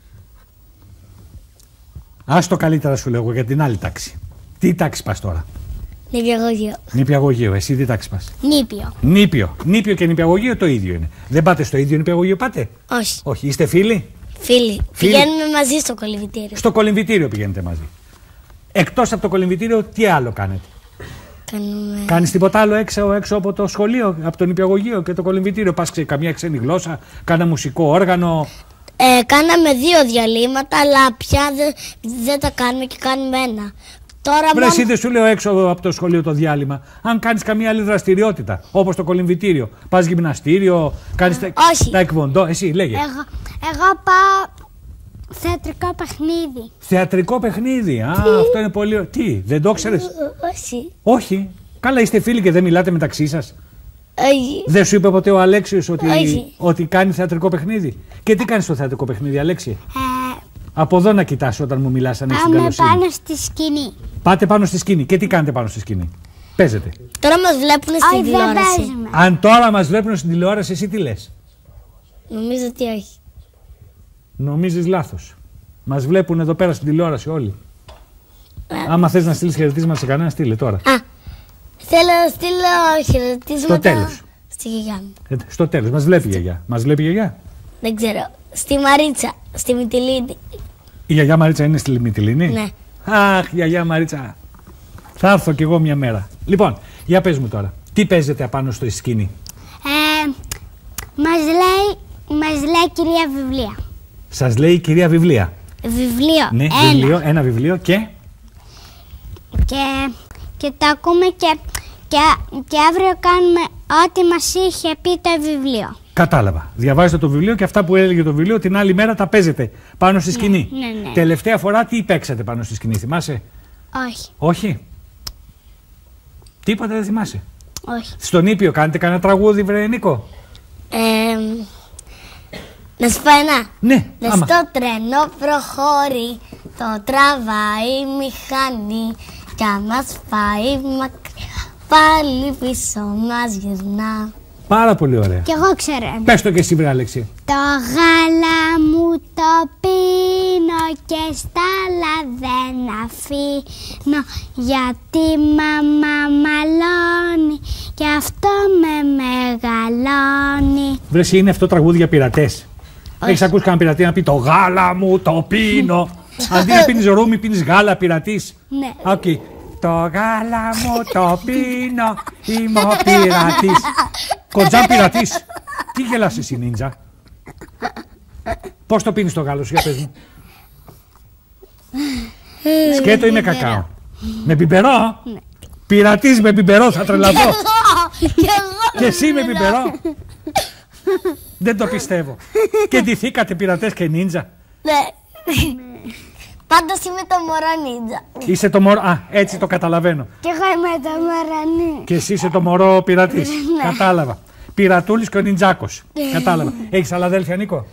Άστο καλύτερα σου λέω για την άλλη τάξη. Τι τάξη πας τώρα? Νηπιαγωγείο. Νηπιαγωγείο. Εσύ τι τάξη πας? Νήπιο. Νήπιο. Νήπιο και νηπιαγωγείο το ίδιο είναι. Δεν πάτε στο ίδιο νηπιαγωγείο, πάτε? Όχι. Όχι. Είστε φίλοι? Φίλοι. Φίλοι. Πηγαίνουμε μαζί στο κολυμβητήριο. Στο κολυμβητήριο πηγαίνετε μαζί. Εκτός από το κολυμβητήριο, τι άλλο κάνετε? Κάνουμε. Κάνεις τίποτα άλλο έξω, έξω από το σχολείο, από το νηπιαγωγείο και το κολυμβητήριο? Πας σε καμιά ξένη γλώσσα, κάνα μουσικό όργανο? Ε, κάναμε δύο διαλύματα, αλλά πια δεν δεν τα κάνουμε και κάνουμε ένα. Τώρα Βρε, μόνο... εσύ δεν σου λέω έξω από το σχολείο το διάλειμμα. Αν κάνεις καμία άλλη δραστηριότητα, όπως το κολυμβητήριο, πας γυμναστήριο, κάνεις τα, όχι. τα εκβοντό, εσύ λέγε. Εγώ, εγώ πάω θεατρικό παιχνίδι. Θεατρικό παιχνίδι. Α, αυτό είναι πολύ ωραίο. Τι, δεν το ξέρεις? Ε, όχι. Όχι. Καλά, είστε φίλοι και δεν μιλάτε μεταξύ σας. Όχι. Δεν σου είπε ποτέ ο Αλέξιος ότι, Όχι. ότι κάνει θεατρικό παιχνίδι? Και τι κάνεις στο θεατρικό παιχνίδι, Αλέξη? Ε, Από εδώ να κοιτάς όταν μου μιλάς, αν έχεις την πάμε καλοσύνη. πάνω στη σκηνή. Πάτε πάνω στη σκηνή. Και τι κάνετε πάνω στη σκηνή? Παίζετε. Τώρα μας βλέπουν στην Όχι, δεν τηλεόραση. παίζουμε. Αν τώρα μας βλέπουν στην τηλεόραση, εσύ τι λες? Νομίζω ότι όχι. Νομίζεις λάθος. Μας βλέπουν εδώ πέρα στην τηλεόραση όλοι. Ε. Άμα θες να στείλεις χαιρετίσμα σε κανένα, στείλε τώρα. Α, θέλω να στείλω χαιρετίσματα Στο τέλος. στη γιαγιά μου. Ε, στο τέλος. Μας βλέπει η γιαγιά. Μας βλέπει η γιαγιά. Δεν ξέρω. Στη Μαρίτσα, στη Μυτιλίνη. Η γιαγιά Μαρίτσα είναι στη Μυτιλίνη. Ναι. Αχ, γιαγιά Μαρίτσα. Θα έρθω κι εγώ μια μέρα. Λοιπόν, για πες μου τώρα. Τι παίζετε απάνω στο σκηνή? Ε, μας λέει, μας λέει κυρία βιβλία. Σας λέει η κυρία βιβλία. Βιβλίο. Ναι, ένα. βιβλίο, ένα βιβλίο και. Και, και το ακούμε και, και, και αύριο κάνουμε ό,τι μας είχε πει το βιβλίο. Κατάλαβα. Διαβάζετε το βιβλίο και αυτά που έλεγε το βιβλίο την άλλη μέρα τα παίζετε πάνω στη σκηνή. Ναι, ναι, ναι. Τελευταία φορά τι παίξατε πάνω στη σκηνή, θυμάσαι? Όχι. Όχι. Τίποτα δεν θυμάσαι? Όχι. Στον Ήπιο κάνετε κανένα τραγούδι, βρε Νίκο? Ε, να σου πω ένα. Ναι, Μες άμα. στο τρένο προχώρη, το τραβάει η μηχανή κι άμα σπάει μακριά, πάλι πίσω μας γυρνά. Πάρα πολύ ωραία. Κι εγώ ξέρω. Πες το και εσύ, βρε Αλέξη. Το γάλα μου το πίνω και στάλα δεν αφήνω, γιατί μαμά μαλώνει και αυτό με μεγαλώνει. Βρε εσύ, είναι αυτό τραγούδι για πειρατές? Έχεις ακούσει κανένα πειρατή να πει το γάλα μου το πίνω? Αντί να πίνεις ρούμι, πίνεις γάλα, πειρατής. Ναι. Οκ. Το γάλα μου το πίνω, είμαι ο πειρατής. Κοντζάν πειρατής. Τι γελάς εσύ, Νίντζα? Πώς το πίνεις το γάλα σου, για πες μου? Σκέτο ή με κακάο? Με πιπερό? Πειρατής με πιπερό, θα τρελαθώ. Και εσύ με πιπερό? Δεν το πιστεύω. Και ντυθήκατε πειρατές και νίντζα? Ναι. Πάντως είμαι το μωρό νίντζα. Είσαι το μωρό. Α, έτσι το καταλαβαίνω. Κι εγώ είμαι το μωρανί. Και εσύ είσαι το μωρό πειρατής. Κατάλαβα. Πειρατούλης και ο νιντζάκος. Κατάλαβα. Έχεις άλλα αδέλφια, Νίκο?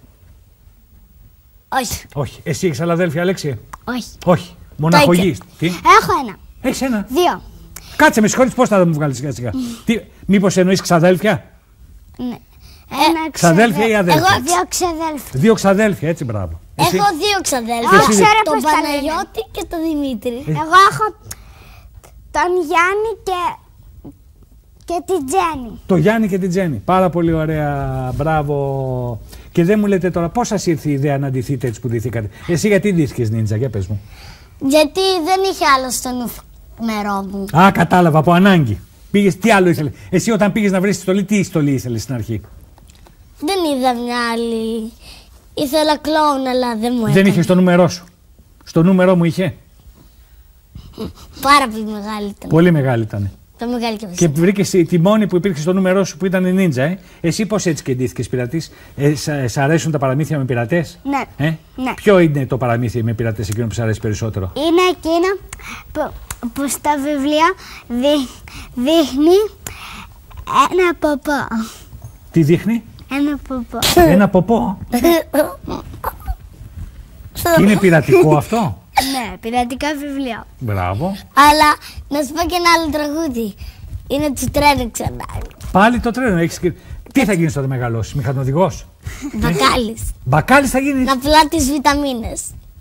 Όχι. Όχι. Εσύ έχεις άλλα αδέλφια, Αλέξη? Όχι. Όχι. Μοναχογής. Τι? Έχω ένα. Έχεις ένα? Δύο. Κάτσε, με συγχωρείς, πώς θα μου βγάλεις σιγά σιγά? Τι, μήπως εννοείς ξαδέλφια? Ναι. Ένα Ξαδέλφια ή αδέλφια? Εγώ δύο ξαδέλφια. Δύο ξαδέλφια, έτσι, μπράβο. Εσύ? Έχω δύο ξαδέλφια. Και εσύ? Ξέρω Τον πώς τα λένε. Παναγιώτη και τον Δημήτρη. Εγώ έχω τον Γιάννη και, και την Τζέννη. Το Γιάννη και την Τζέννη. Πάρα πολύ ωραία. Μπράβο. Και δεν μου λέτε τώρα πώς σας ήρθε η ιδέα να ντυθείτε έτσι που ντυθήκατε? Εσύ γιατί ντύθηκες, Νίντζα, για πες μου? Γιατί δεν είχε άλλο στον νερό μου. Α, κατάλαβα, από ανάγκη. Πήγες, τι άλλο ήθελε? Εσύ όταν πήγες να βρεις στολή, τι στολή ήθελες στην αρχή? Δεν είδα μια άλλη. Ήθελα κλόουν, αλλά δεν μου έκανε. Δεν είχε το νούμερό σου? Στο νούμερό μου είχε? Πάρα πολύ μεγάλη ήταν. Πολύ μεγάλη ήταν. Το μεγάλη και Και βρήκες τη μόνη που υπήρχε στο νούμερό σου που ήταν η Νίντζα, ε. Εσύ πώς έτσι και ντύθηκες πειρατής? Ε, σ' σ' αρέσουν τα παραμύθια με πειρατές? Ναι. Ε? Ναι. Ποιο είναι το παραμύθι με πειρατές εκείνο που σ' αρέσει περισσότερο? Είναι εκείνο που, που στο βιβλίο δει, δείχνει ένα ποπό. Τι δείχνει? Ένα ποπό. Ένα ποπό. Είναι πειρατικό αυτό? Ναι, πειρατικά βιβλία. Μπράβο. Αλλά να σου πω και ένα άλλο τραγούδι. Είναι του τρένου ξανά. Πάλι το τρένο έχεις. Τι θα γίνεις όταν μεγαλώσεις? Μηχανοδηγός? Μπακάλης. Μπακάλης θα γίνεις? Να πουλά τις βιταμίνες.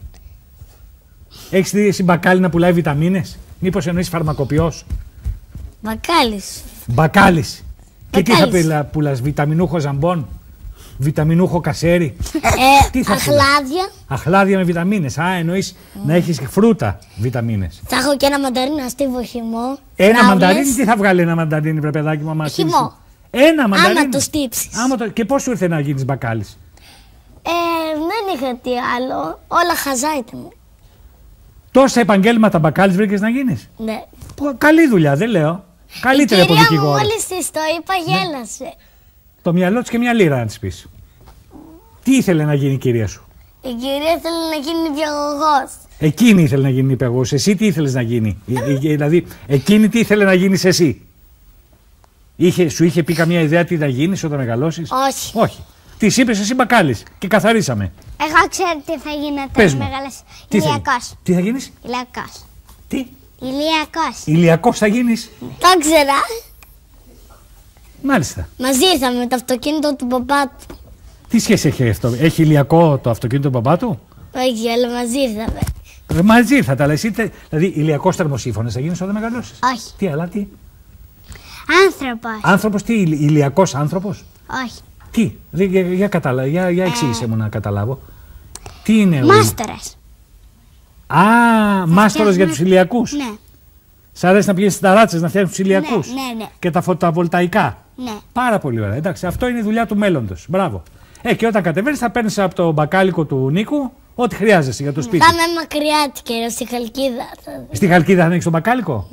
Έχεις δει εσύ μπακάλι να πουλάει βιταμίνες? Μήπως εννοείς φαρμακοποιός? Μπακάλης. Μπακάλης. Και τι θα Μπακάλης. πουλά, πουλάς? Βιταμινούχο ζαμπόν? Βιταμινούχο κασέρι? Ε, Τι θα αχλάδια. Αχλάδια με βιταμίνες. Α, εννοείς να έχεις φρούτα βιταμίνες. Θα έχω και ένα μανταρίνο αστίβο χυμό. Ένα Φράουλες. μανταρίνι, τι θα βγάλει ένα μανταρίνι, βρε παιδάκι μου, άμα Χυμό. στήσεις? Ένα μανταρίνι. Άμα το στύψεις. Άμα το... Και πώς σου ήρθε να γίνεις μπακάλης? Ε, δεν είχα τι άλλο. Όλα χαζά ήταν. Τόσα επαγγέλματα μπακάλης βρήκες να γίνεις? Ναι. Πω, καλή δουλειά, δεν λέω. Καλύτερη Η από κυρία μου δικηγόρο. μόλις της το είπα γέλασε. Το μυαλό της και μια λίρα να της πεις. Τι ήθελε να γίνει η κυρία σου? Η κυρία θέλει να γίνει νηπιαγωγός. Εκείνη ήθελε να γίνει νηπιαγωγός. Εσύ τι ήθελες να γίνει? Ε, ε, Δηλαδή, εκείνη τι ήθελε να γίνεις εσύ? Είχε, σου είχε πει καμία ιδέα τι θα γίνεις όταν μεγαλώσεις? Όχι. Όχι. Της είπες εσύ μπακάλης και καθαρίσαμε. Εγώ ξέρω τι θα γίνω Πες όταν μου. μεγάλος. Τι θα, Ηλιακός. τι θα γίνεις? Ηλιακός. Τι? Ηλιακός. Ηλιακός θα γίνεις? Το ήξερα. Μάλιστα. Μαζί ήρθαμε με το αυτοκίνητο του παπά του. Τι σχέση έχει αυτό? Έχει ηλιακό το αυτοκίνητο του μπαμπά του? Όχι, αλλά μαζί ήρθαμε. Ε, μαζί ήρθατε, αλλά εσύ τε- δηλαδή ηλιακός θερμοσύφωνας θα γίνεις όταν μεγαλώσεις? Όχι. Τι, αλλά τι? Άνθρωπος. Άνθρωπος, τι, ηλ- ηλιακός άνθρωπος? Όχι. Τι, Δε- για, για, καταλα... για, για εξήγησε μου να καταλάβω. Τι είναι ο... Μάστορας. Α, μάστορας για φτιάχνω- τους ηλιακούς. Ναι. Σ' αρέσει να πηγαίνεις στις ταράτσες να φτιάχνεις τους ηλιακούς? Ναι, ναι, ναι. Και τα φωτοβολταϊκά. Ναι. Πάρα πολύ ωραία. Εντάξει, αυτό είναι η δουλειά του μέλλοντος. Μπράβο. Ε, και όταν κατεβαίνεις θα παίρνεις από το μπακάλικο του Νίκου ό,τι χρειάζεσαι για το σπίτι. Θα είμαι μακριά τη καιρό στη Χαλκίδα. Στη Χαλκίδα θα ανοίξει το μπακάλικο.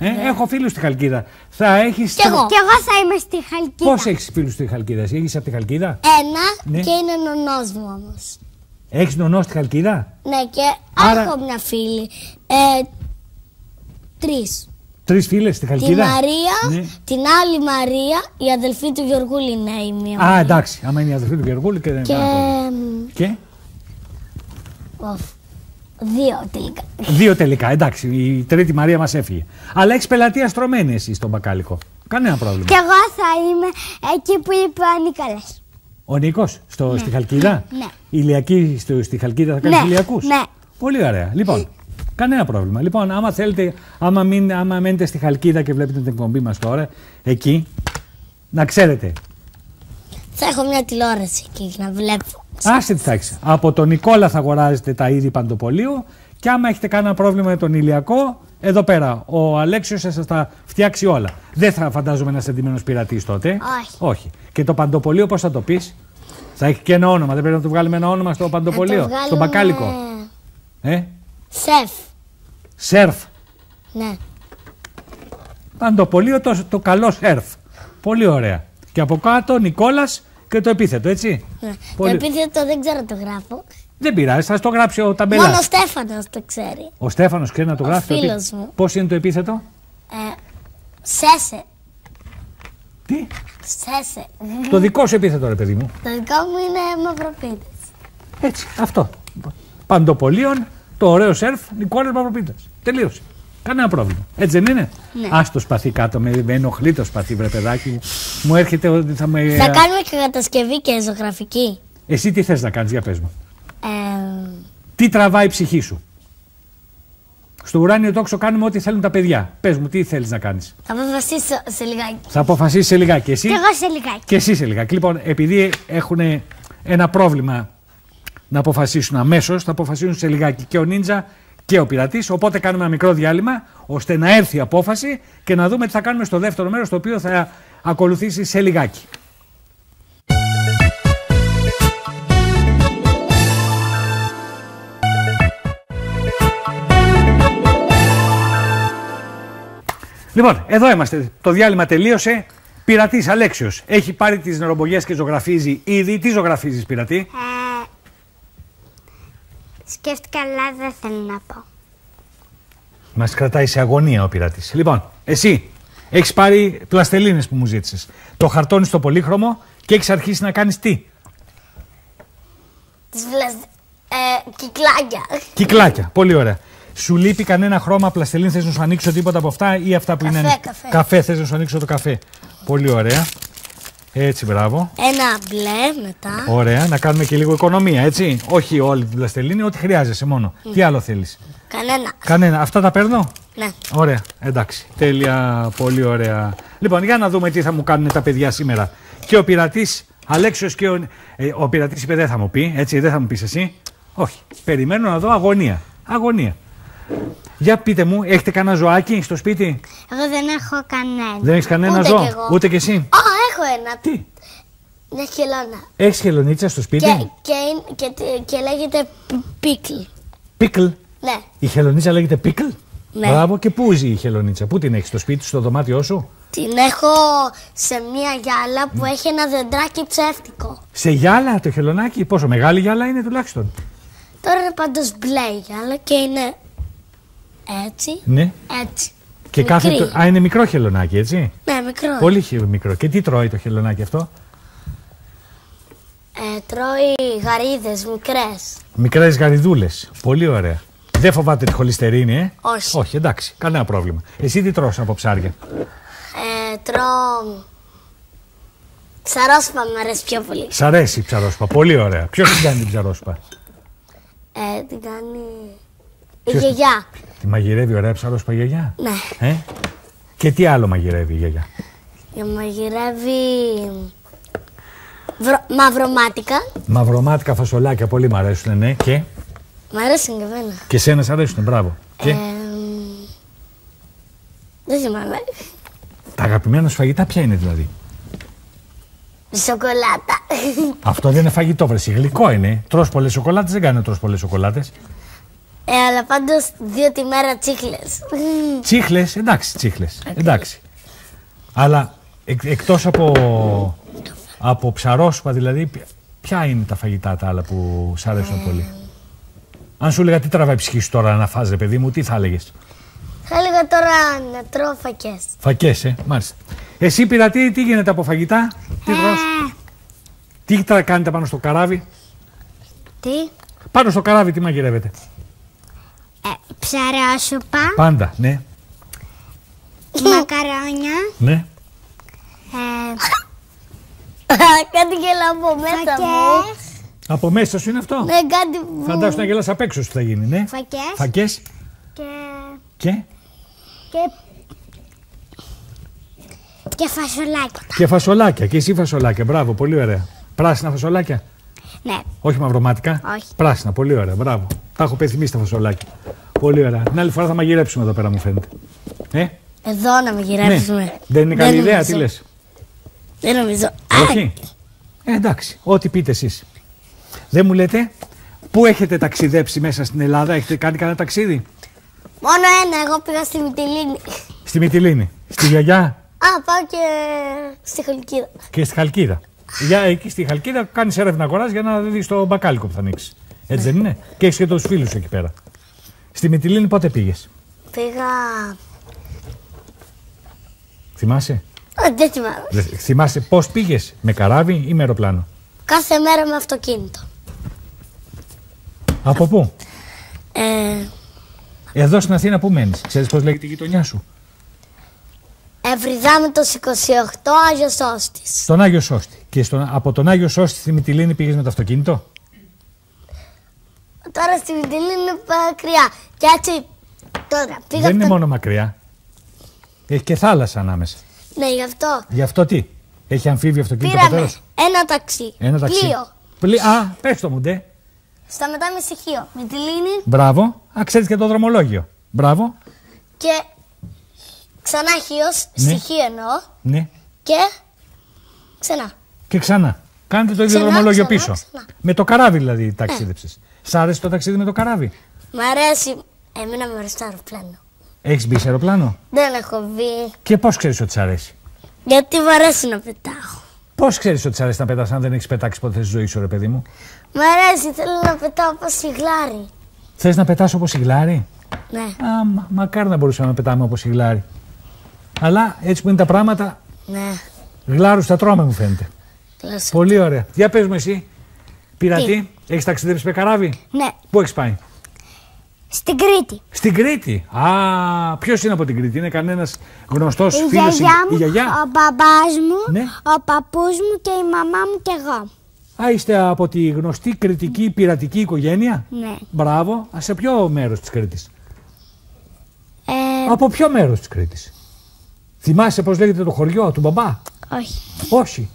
Ε, ναι. Έχω φίλους στη Χαλκίδα. Θα έχεις. Κι εγώ. Κι εγώ θα είμαι στη Χαλκίδα. Πώς έχεις φίλους στη Χαλκίδα, εσύ έχεις από τη Χαλκίδα? Ένα, ναι. Και είναι νονός μου όμως. Έχεις νονό στη Χαλκίδα? Ναι, και Άρα... έχω μια φίλη. Ε, τρεις. Τρεις φίλες στη Χαλκίδα. Τη Μαρία, ναι. Την άλλη Μαρία, η αδελφή του Γεωργούλη είναι η μία. Α, εντάξει. Άμα είναι η αδελφή του Γεωργούλη και δεν και... και... Οφ. Δύο τελικά. Δύο τελικά, εντάξει. Η τρίτη Μαρία μας έφυγε. Αλλά έχεις πελατεία στρωμένη εσύ στον μπακάλικο. Κανένα πρόβλημα. Και εγώ θα είμαι εκεί που είπε ο Νίκολας. Ο Νίκος, στο, ναι. Στη Χαλκίδα. Ναι. Η Ηλιακή στο, στη Χαλκίδα θα κάνει ναι. ηλιακούς. Ναι. Πολύ ωραία. Λοιπόν, κανένα πρόβλημα. Λοιπόν, άμα θέλετε, άμα, μην, άμα μένετε στη Χαλκίδα και βλέπετε την εκπομπή μας τώρα, εκεί, να ξέρετε. Θα έχω μια τηλεόραση εκεί να βλέπω. Άστε τι θα έχεις. Από τον Νικόλα θα αγοράζετε τα είδη Παντοπολίου και άμα έχετε κανένα πρόβλημα με τον ηλιακό, εδώ πέρα ο Αλέξιος θα σας τα φτιάξει όλα. Δεν θα φαντάζομαι ένας εντυμένος πειρατής τότε. Όχι. Όχι. Και το Παντοπολίο πώς θα το πεις? Θα έχει και ένα όνομα. Δεν πρέπει να του βγάλουμε ένα όνομα στο Παντοπολίο, βγάλουμε... στο μπακάλικο. Ε? Σεφ. Σερφ. Ναι. Παντοπολίο το, το καλό σερφ. Πολύ ωραία. Και από κάτω Νικόλας και το επίθετο, έτσι. Ναι. Πολύ... Το επίθετο δεν ξέρω να το γράφω. Δεν πειράζει, θα το γράψει ο ταμπελάς. Μόνο ο Στέφανος το ξέρει. Ο Στέφανος ξέρει να το ο γράφει. Φίλος μου. Πώς είναι το επίθετο? Ε, σέσε. Τι? Σέσε. Το δικό σου επίθετο, ρε παιδί μου. Το δικό μου είναι Μαυροπίτας. Έτσι, αυτό. Παντοπολίων, το ωραίο σερφ, Νικόλας Μαυροπίτας. Τελείωσε. Κανένα πρόβλημα. Έτσι δεν είναι? Ναι. Ας το σπαθί κάτω, με, με ενοχλεί το σπαθί, βρε παιδάκι. Μου έρχεται ότι θα με. Θα κάνουμε και κατασκευή και ζωγραφική. Εσύ τι θες να κάνεις, για πες μου. Ε... Τι τραβάει η ψυχή σου? Στο ουράνιο τόξο κάνουμε ό,τι θέλουν τα παιδιά. Πες μου, τι θέλεις να κάνεις? Θα αποφασίσω σε λιγάκι. Θα αποφασίσεις σε λιγάκι. Εσύ? Και εγώ σε λιγάκι. Και εσύ σε λιγάκι. Λοιπόν, επειδή έχουν ένα πρόβλημα να αποφασίσουν αμέσως, θα αποφασίσουν σε λιγάκι και ο Νίντζα και ο Πειρατής. Οπότε κάνουμε ένα μικρό διάλειμμα, ώστε να έρθει η απόφαση και να δούμε τι θα κάνουμε στο δεύτερο μέρος, το οποίο θα ακολουθήσει σε λιγάκι. Λοιπόν, εδώ είμαστε. Το διάλειμμα τελείωσε. Πειρατής Αλέξιος έχει πάρει τις νερομπογιές και ζωγραφίζει ήδη. Τι ζωγραφίζεις, Πειρατή? Ε, σκέφτηκα, αλλά δεν θέλω να πω. Μας κρατάει σε αγωνία ο Πειρατής. Λοιπόν, εσύ έχεις πάρει πλαστελίνες που μου ζήτησες. Το χαρτόνι στο πολύχρωμο και έχεις αρχίσει να κάνεις τι? Τις βλασ... ε, κυκλάκια. Κυκλάκια. Πολύ ωραία. Σου λείπει κανένα χρώμα πλαστελίν, θες να σου ανοίξω τίποτα από αυτά ή αυτά που καφέ, είναι. Καφέ, καφέ, θες να σου ανοίξω το καφέ. Πολύ ωραία. Έτσι, μπράβο. Ένα μπλε μετά. Ωραία, να κάνουμε και λίγο οικονομία, έτσι. Όχι όλη την πλαστελίνη, ό,τι χρειάζεσαι μόνο. Mm. Τι άλλο θέλεις? Κανένα. Κανένα. Αυτά τα παίρνω. Ναι. Ωραία, εντάξει. Τέλεια, πολύ ωραία. Λοιπόν, για να δούμε τι θα μου κάνουν τα παιδιά σήμερα. Και ο Πειρατής Αλέξιος και ο. Ε, ο Πειρατής είπε δεν θα μου πει, έτσι, δεν θα μου πεις εσύ. Όχι. Περιμένω να δω αγωνία. Αγωνία. Για πείτε μου, έχετε κανένα ζωάκι στο σπίτι? Εγώ δεν έχω κανένα. Δεν έχεις κανένα Ούτε ζώο? κι εγώ. Ούτε κι εσύ? Α, έχω ένα. Τι? Μια χελώνα. Έχεις χελονίτσα στο σπίτι? Και, και, και, και λέγεται πίκλ. Πίκλ. Ναι. Η χελονίτσα λέγεται πίκλ. Ναι. Μπράβο, και πού ζει η χελονίτσα? Πού την έχεις, στο σπίτι, στο δωμάτιό σου? Την έχω σε μια γυάλα που έχει ένα δεντράκι ψεύτικο. Σε γυάλα το χελωνάκι? Πόσο μεγάλη γυάλα είναι τουλάχιστον? Τώρα είναι πάντως μπλε η γυάλα και είναι έτσι, ναι. έτσι. Και μικρή. κάθε. Α, είναι μικρό χελωνάκι, έτσι. Ναι, μικρό. Πολύ μικρό. Και τι τρώει το χελωνάκι αυτό? Ε, τρώει γαρίδες μικρές. Μικρές γαριδούλες. Πολύ ωραία. Δεν φοβάται τη χολυστερίνη, ε? Όχι. Όχι, εντάξει, κανένα πρόβλημα. Εσύ τι τρως από ψάρια? Ε, τρώω ψαρόσπα, μου αρέσει πιο πολύ. Σ' αρέσει η ψαρόσπα, πολύ ωραία. Ποιος την κάνει την ψαρόσπα? Ε, την κάνει Ποιος... η γιαγιά. Τη μαγειρεύει ωραία ψαρόσπα η γιαγιά? Ναι. Ε? Και τι άλλο μαγειρεύει η γιαγιά? Και μαγειρεύει βρο... μαυρομάτικα. Μαυρομάτικα φασολάκια, πολύ μ' αρέσουν, ναι. Και? Μ' αρέσουν και εμένα. Και εσένα σ' αρέσουν, μπράβο. Και? Ε, δεν θυμάμαι. Τα αγαπημένα σου φαγητά ποια είναι δηλαδή? Σοκολάτα. Αυτό δεν είναι φαγητό, βρεσί. Γλυκό είναι. Τρως πολλές σοκολάτες, δεν κάνει να τρως πολλές σοκολάτες. Ε, αλλά πάντως δύο τη μέρα τσίχλες. Τσίχλες, εντάξει, τσίχλες. Εντάξει. Αλλά εκ, εκτός από, από ψαρόσουπα, δηλαδή, ποια είναι τα φαγητά τα άλλα που σ' αρέσουν mm. πολύ? Αν σου έλεγα τι τραβάει ψυχή σου τώρα να φας, ρε παιδί μου, τι θα έλεγες? Θα έλεγα τώρα να τρώω φακές. Φακές, ε, μάλιστα. Εσύ, πειρατή, τι γίνεται από φαγητά, τι τρως? Τι θα κάνετε πάνω στο καράβι? Τι? Πάνω στο καράβι τι μαγειρεύετε? Ε, ψαρόσουπα. Πάντα, ναι. Μακαρόνια. Ναι. Ε, Κάτι γελά από μέσα μου. φακές. Από μέσα σου είναι αυτό? Ναι, κάτι μου. Φαντάσου να γελάς απ' έξω σου θα γίνει, ναι. Φακές. Φακές. Και... Και. Και... Και φασολάκια. Και φασολάκια. Και εσύ φασολάκια. Μπράβο, πολύ ωραία. Πράσινα φασολάκια. Ναι. Όχι μαυρομάτικα. Όχι. Πράσινα, πολύ ωραία. Μπράβο. Τα έχω πεθυμίσει τα φασολάκια. Πολύ ωραία. Την άλλη φορά θα μαγειρέψουμε εδώ πέρα, μου φαίνεται. Ε? Εδώ να με γυρέψουμε. Ναι. Δεν είναι καλή ιδέα, τι λες? Δεν νομίζω. Όχι. Ε, εντάξει. Ό,τι πείτε εσείς. Δεν μου λέτε πού έχετε ταξιδέψει μέσα στην Ελλάδα, έχετε κάνει κανένα ταξίδι? Μόνο ένα, εγώ πήγα στη Μυτιλήνη. Στη Μυτιλήνη. Στη γιαγιά. Α, πάω και στη Χαλκίδα. Και στη Χαλκίδα. Για εκεί στη Χαλκίδα κάνεις έρευνα αγοράς για να δεις το μπακάλικο που θα ανοίξει. Έτσι δεν είναι? Και έχεις και τους φίλους σου εκεί πέρα. Στη Μυτιλήνη πότε πήγες? Πήγα. Θυμάσαι? Α, δεν θυμάμαι. Δε- Θυμάσαι πώς πήγες? Με καράβι ή με αεροπλάνο? Κάθε μέρα με αυτοκίνητο. Από πού? Ε, Εδώ στην Αθήνα που μένεις? Ξέρεις πώς λέγεται η γειτονιά σου? Ευρυδάμετος είκοσι οκτώ, Άγιος Σώστης. Στον Άγιο Σώστη. Και στον, από τον Άγιο Σώστη στη Μυτιλήνη πήγες με το αυτοκίνητο? Τώρα στη Μυτιλήνη είναι μακριά. Και έτσι τώρα πήγα. Δεν είναι από- μόνο μακριά. Έχει και θάλασσα ανάμεσα. Ναι, γι' αυτό. Γι' αυτό τι? Έχει αμφίβιο αυτοκίνητο ο Πήραμε πατέρας σου? ένα ταξί. Ένα ταξί. Πλοίο. Πλοίο. Α, πες το μου ντε. Στα μετά με ησυχείο. Μυτιλήνη Μπράβο. Α, ξέρεις και το δρομολόγιο. Μπράβο. και ξανά Χίος, Ναι. στοιχείο εννοώ. Ναι. Και ξανά. Και ξανά. Κάντε το ίδιο Ξανά, δρομολόγιο ξανά, πίσω. ξανά. Με το καράβι δηλαδή ταξίδεψες. Σ' άρεσε το ταξίδι με το καράβι? Μ' αρέσει. Εμένα με αρέσει το αεροπλάνο. Έχεις μπει σε αεροπλάνο? Δεν έχω μπει. Και πώς ξέρεις ότι σ' αρέσει? Γιατί μου αρέσει να πετάω. Πώς ξέρεις ότι σ' αρέσει να πετάς αν δεν έχεις πετάξει ποτέ στη ζωή σου, ρε παιδί μου? Μ' αρέσει, θέλω να πετάω όπως σιγλάρι. Θες να πετάς όπως σιγλάρι? Ναι. Α, μα, μακάρι να μπορούσαμε να πετάμε όπως σιγλάρι. Αλλά έτσι που είναι τα πράγματα, Ναι. γλάρους τα τρώμε μου φαίνεται. Κλασσο. Πολύ ωραία. Για πες μου εσύ, πειρατή, έχεις ταξιδέψει με καράβι? Ναι. Πού έχεις πάει? Στην Κρήτη. Στην Κρήτη. Α, ποιος είναι από την Κρήτη? Είναι κανένας γνωστός Η φίλος? γιαγιά μου, Η γιαγιά. ο μπαμπάς μου, Ναι. ο παππούς μου και η μαμά μου και εγώ. Α, είστε από τη γνωστή κρητική πειρατική οικογένεια. Ναι. Μπράβο. Α, σε ποιο μέρος της Κρήτης? Ε, Από ποιο μέρος της Κρήτης? Θυμάσαι πώς λέγεται το χωριό του μπαμπά? όχι. Όχι.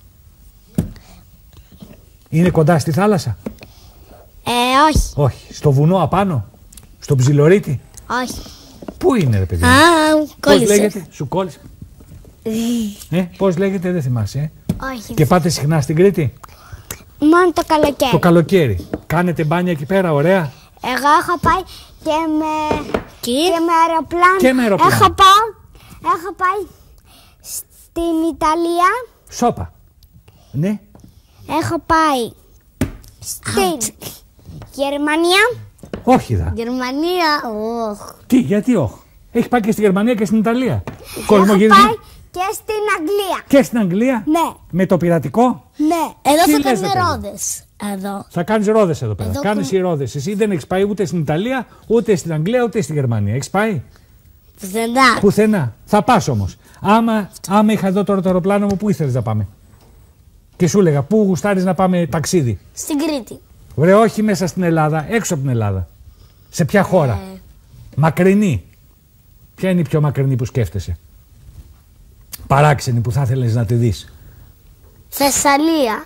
Είναι κοντά στη θάλασσα? Ε, όχι. Όχι. Στο βουνό απάνω? Στο Ψιλορίτη? Όχι. Πού είναι ρε παιδί? Α, Πώς κόλλησε. λέγεται? Σου κόλλησε? ε, πώς λέγεται? Δεν θυμάσαι. Ε? Όχι. Και πάτε συχνά στην Κρήτη? Μόνο το καλοκαίρι. Το καλοκαίρι. Κάνετε μπάνια εκεί πέρα, ωραία? Εγώ έχω πάει και με, Και, και με αεροπλάνο. Και με αεροπλάνο. Έχω, πάω, έχω πάει στην Ιταλία. Σόπα. Ναι. Έχω πάει στην Γερμανία. Όχι δα. Γερμανία. Οχ. Τι, γιατί όχι? Έχει πάει και στη Γερμανία και στην Ιταλία. Έχω Κοσμογυρίζει πάει και στην Αγγλία. και στην Αγγλία. Ναι, Με το πειρατικό. ναι. Εδώ Τι θα λες, κάνουμε ρε παιδί? ρόδες. Εδώ. Θα κάνεις ρόδες εδώ πέρα. Εδώ Κάνεις που- οι ρόδες. Εσύ δεν έχεις πάει ούτε στην Ιταλία, ούτε στην Αγγλία, ούτε στη Γερμανία. Έχεις πάει? Πουθενά. Πουθενά. Θα πας όμως. Άμα, άμα είχα εδώ τώρα το αεροπλάνο μου, πού ήθελες να πάμε? Και σου έλεγα, πού γουστάρεις να πάμε ταξίδι? Στην Κρήτη. Βρε, όχι μέσα στην Ελλάδα, έξω από την Ελλάδα. Σε ποια χώρα? Ε, Μακρινή. Ποια είναι η πιο μακρινή που σκέφτεσαι? Παράξενη που θα ήθελες να τη δεις? Θεσσαλία.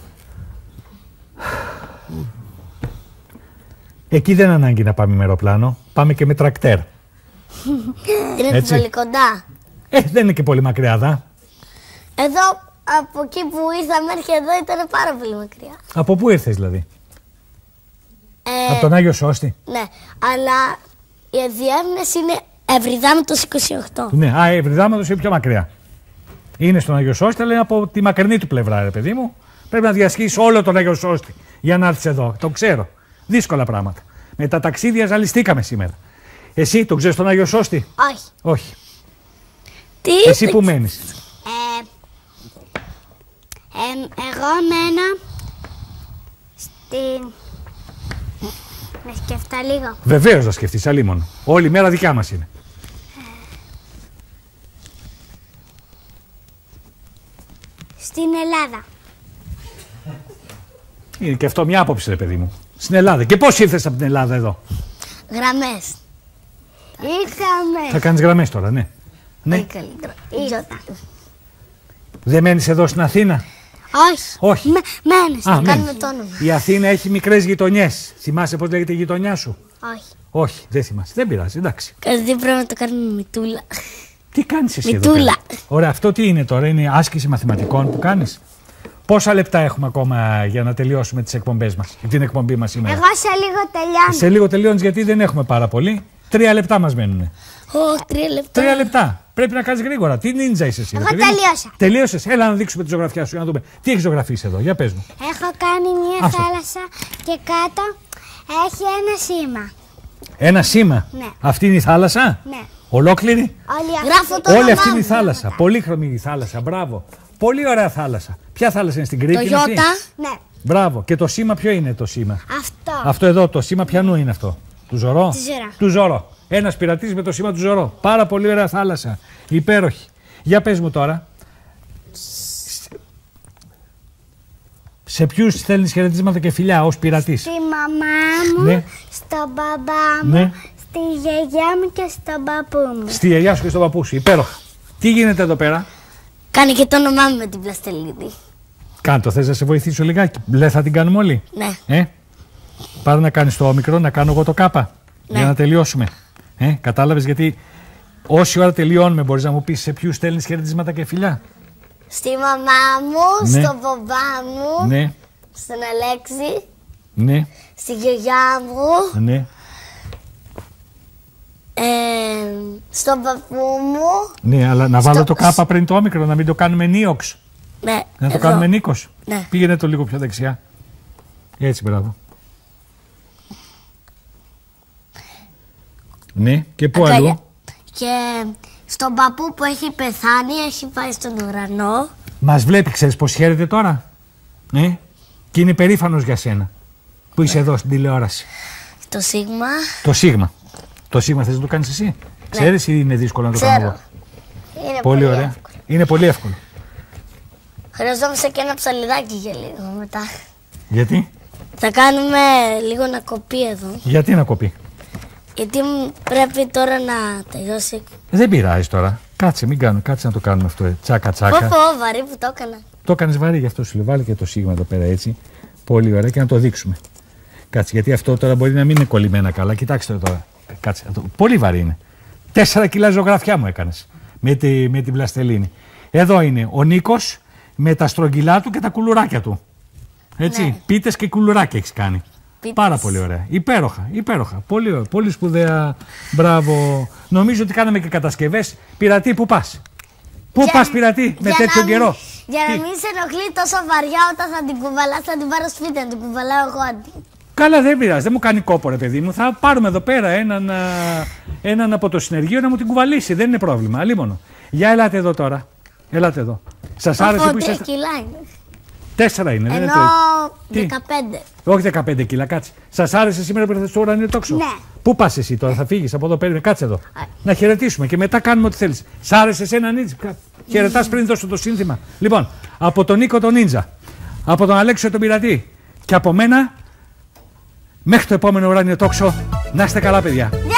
Εκεί δεν ανάγκη να πάμε με αεροπλάνο. Πάμε και με τρακτέρ. Είναι Έτσι. πολύ κοντά. Ε, δεν είναι και πολύ μακριά, δα. Εδώ, από εκεί που ήρθα μέχρι εδώ ήταν πάρα πολύ μακριά. Από πού ήρθες δηλαδή? Ε, Από τον Άγιο Σώστη. Ναι, αλλά η διεύθυνση είναι Ευρυδάμετος είκοσι οκτώ. Ναι, α, Ευρυδάμετος είναι πιο μακριά. Είναι στον Άγιο Σώστη, αλλά είναι από τη μακρινή του πλευρά, ρε παιδί μου. Πρέπει να διασχίσει όλο τον Άγιο Σώστη για να έρθει εδώ. Το ξέρω. Δύσκολα πράγματα. Με τα ταξίδια ζαλιστήκαμε σήμερα. Εσύ τον ξέρεις τον Άγιο Σώστη? Όχι. Όχι. Τι? Εσύ που μένεις? Ε, ε, εγώ μένω στην... Να σκεφτώ λίγο. Βεβαίως να σκεφτείς, αλίμονο. Όλη η μέρα δικιά μας είναι. Στην Ελλάδα. Είναι και αυτό μια άποψη, ρε παιδί μου. Στην Ελλάδα. Και πώς ήρθες από την Ελλάδα εδώ? Γραμμές. Είχαμε. Θα κάνεις γραμμές τώρα, ναι. Ναι. Καλύτερα. Ήρθα. Δεν μένεις εδώ στην Αθήνα? Όχι. Όχι. Με, μένεις. Α, Κάνουμε μένεις. το όνομα. Η Αθήνα έχει μικρές γειτονιές. Θυμάσαι πώς λέγεται η γειτονιά σου? Όχι. Όχι, δεν θυμάσαι. Δεν πειράζει, εντάξει. Δηλαδή πρέπει να το κάνουμε μητούλα. Τι κάνεις εσύ εδώ Μητούλα. πέρα? Ωραία, αυτό τι είναι τώρα? Είναι άσκηση μαθηματικών που κάνεις? Πόσα λεπτά έχουμε ακόμα για να τελειώσουμε τις εκπομπές μας, την εκπομπή μας σήμερα? Εγώ σε λίγο τελειώνω. Σε λίγο τελειώνεις γιατί δεν έχουμε πάρα πολύ. Τρία λεπτά μας μένουν. Ω, τρία λεπτά. Τρία λεπτά. Πρέπει να κάνεις γρήγορα. Τι νίντζα είσαι εσύ? Εγώ ρε παιδί μου? τελείωσα. Τελείωσες. Έλα να δείξουμε τη ζωγραφιά σου για να δούμε. Τι έχεις ζωγραφίσει εδώ? Για πες μου. Έχω κάνει μια Άστο. θάλασσα και κάτω έχει ένα σήμα. Ένα σήμα. Ναι. Αυτή είναι η θάλασσα. Ναι. Ολόκληρη. Όλοι αυτοί. Γράφω το Όλη όνομά αυτή είναι η μου. θάλασσα. Πολύχρωμη η θάλασσα. Μπράβο. Πολύ ωραία θάλασσα. Ποια θάλασσα είναι στην Κρήτη? Το είναι αυτή? Ιώτα. Ναι. Μπράβο. Και το σήμα ποιο είναι το σήμα? Αυτό. Αυτό εδώ το σήμα πιανού είναι αυτό? Του Ζωρό. Του Ζωρό. Του Ζωρό. Ένας πειρατής με το σήμα του Ζωρό. Πάρα πολύ ωραία θάλασσα. Υπέροχη. Για πες μου τώρα. Σε ποιους στέλνεις χαιρετίσματα και φιλιά ως πειρατής? Στη μαμά μου, Ναι. στον μπαμπά μου, Ναι. στη γιαγιά μου και στον παππού μου. Στη γιαγιά σου και στον παππού σου. Υπέροχα. Τι γίνεται εδώ πέρα? Κάνει και το όνομά μου με την πλαστελίδη. Κάντο, θες να σε βοηθήσω λιγάκι? Λε, θα την κάνουμε όλοι. Ναι. Ε? Πάρε να κάνεις το όμικρο, να κάνω εγώ το κάπα. Ναι. Για να τελειώσουμε. Ε? Κατάλαβες γιατί όση ώρα τελειώνουμε μπορείς να μου πεις σε ποιους στέλνεις χαιρετίσματα και φιλιά? Στη μαμά μου, Ναι. στον μπαμπά μου, Ναι, στον Αλέξη, ναι, στη γιαγιά μου, ναι, ε, στον παππού μου. ναι, αλλά να βάλω Στο- το κάπα πριν το όμικρο, να μην το κάνουμε νίοξ. Ναι, Να το εδώ. κάνουμε νίκος. Ναι. Πήγαινε το λίγο πιο δεξιά. Έτσι, μπράβο. Ναι, και πού Αγκαλιά. αλλού? Και στον παππού που έχει πεθάνει, έχει πάει στον ουρανό. Μας βλέπει, ξέρεις πως χαίρεται τώρα. Ναι, και είναι περήφανος για σένα που είσαι εδώ στην τηλεόραση. Το Σίγμα. Το Σίγμα. Το Σίγμα θες να το κάνεις εσύ? Ξέρεις ή είναι δύσκολο να το κάνω Ξέρω. εγώ? Είναι Πολύ ωραία. εύκολο. Είναι πολύ εύκολο. Χρειαζόμαστε και ένα ψαλιδάκι για λίγο μετά. Γιατί? Θα κάνουμε λίγο να κοπεί εδώ. Γιατί να κοπεί? Γιατί μ, πρέπει τώρα να τελειώσει. Δεν πειράζει τώρα. Κάτσε, μην κάνουμε. Κάτσε να το κάνουμε αυτό. ε. Τσάκα, Πω τσάκα. πω, βαρύ που το έκανα. Το έκανε βαρύ, γι' αυτό σου λέω. Βάλει και το Σίγμα εδώ πέρα έτσι. Πολύ ωραία και να το δείξουμε. Κάτσε, γιατί αυτό τώρα μπορεί να μην είναι κολλημένα καλά. Κοιτάξτε το τώρα. Κάτσε. Το... Πολύ βαρύ είναι. Τέσσερα κιλά ζωγραφιά μου έκανε με, τη... με την πλαστελίνη. Εδώ είναι ο Νίκος με τα στρογγυλά του και τα κουλουράκια του. Έτσι. Ναι. Πίτες και κουλουράκια έχει κάνει. Πίτες. Πάρα πολύ ωραία. Υπέροχα, υπέροχα. Πολύ, ωραία. Πολύ σπουδαία. Μπράβο. Νομίζω ότι κάναμε και κατασκευές. Πειρατή, πού πας? Πού Για- πας πειρατή με για τέτοιο να καιρό? μην- Για να Τι? μην σε ενοχλεί τόσο βαριά όταν θα την κουβαλάς, θα την πάρω σπίτι, να την κουβαλάω εγώ αντί. Καλά, δεν πειράζει, δεν μου κάνει κόπο, ρε παιδί μου. Θα πάρουμε εδώ πέρα έναν, α, έναν από το συνεργείο να μου την κουβαλήσει. Δεν είναι πρόβλημα. Αλίμονο. Για ελάτε εδώ τώρα. Ελάτε εδώ. Σας άρεσε που τρία είσαστε? κιλά είναι. Τέσσερα είναι, δεν είναι Ενώ τρία. Τι? δεκαπέντε. Όχι δεκαπέντε κιλά, κάτσε. Σας άρεσε σήμερα που ήρθατε στο ουρανίο τόξο? Ναι. Πού πας εσύ τώρα, θα φύγεις από εδώ, περίμενε, κάτσε εδώ. Να χαιρετήσουμε και μετά κάνουμε ό,τι θέλεις. Σ' άρεσε εσένα, Νίτζα? Χαιρετάς πριν δώσω το σύνθημα. Λοιπόν, από τον Νίκο τον Νίτζα, από τον Αλέξιο τον Πειρατή και από μένα, μέχρι το επόμενο ουράνιο τόξο, να είστε καλά, παιδιά.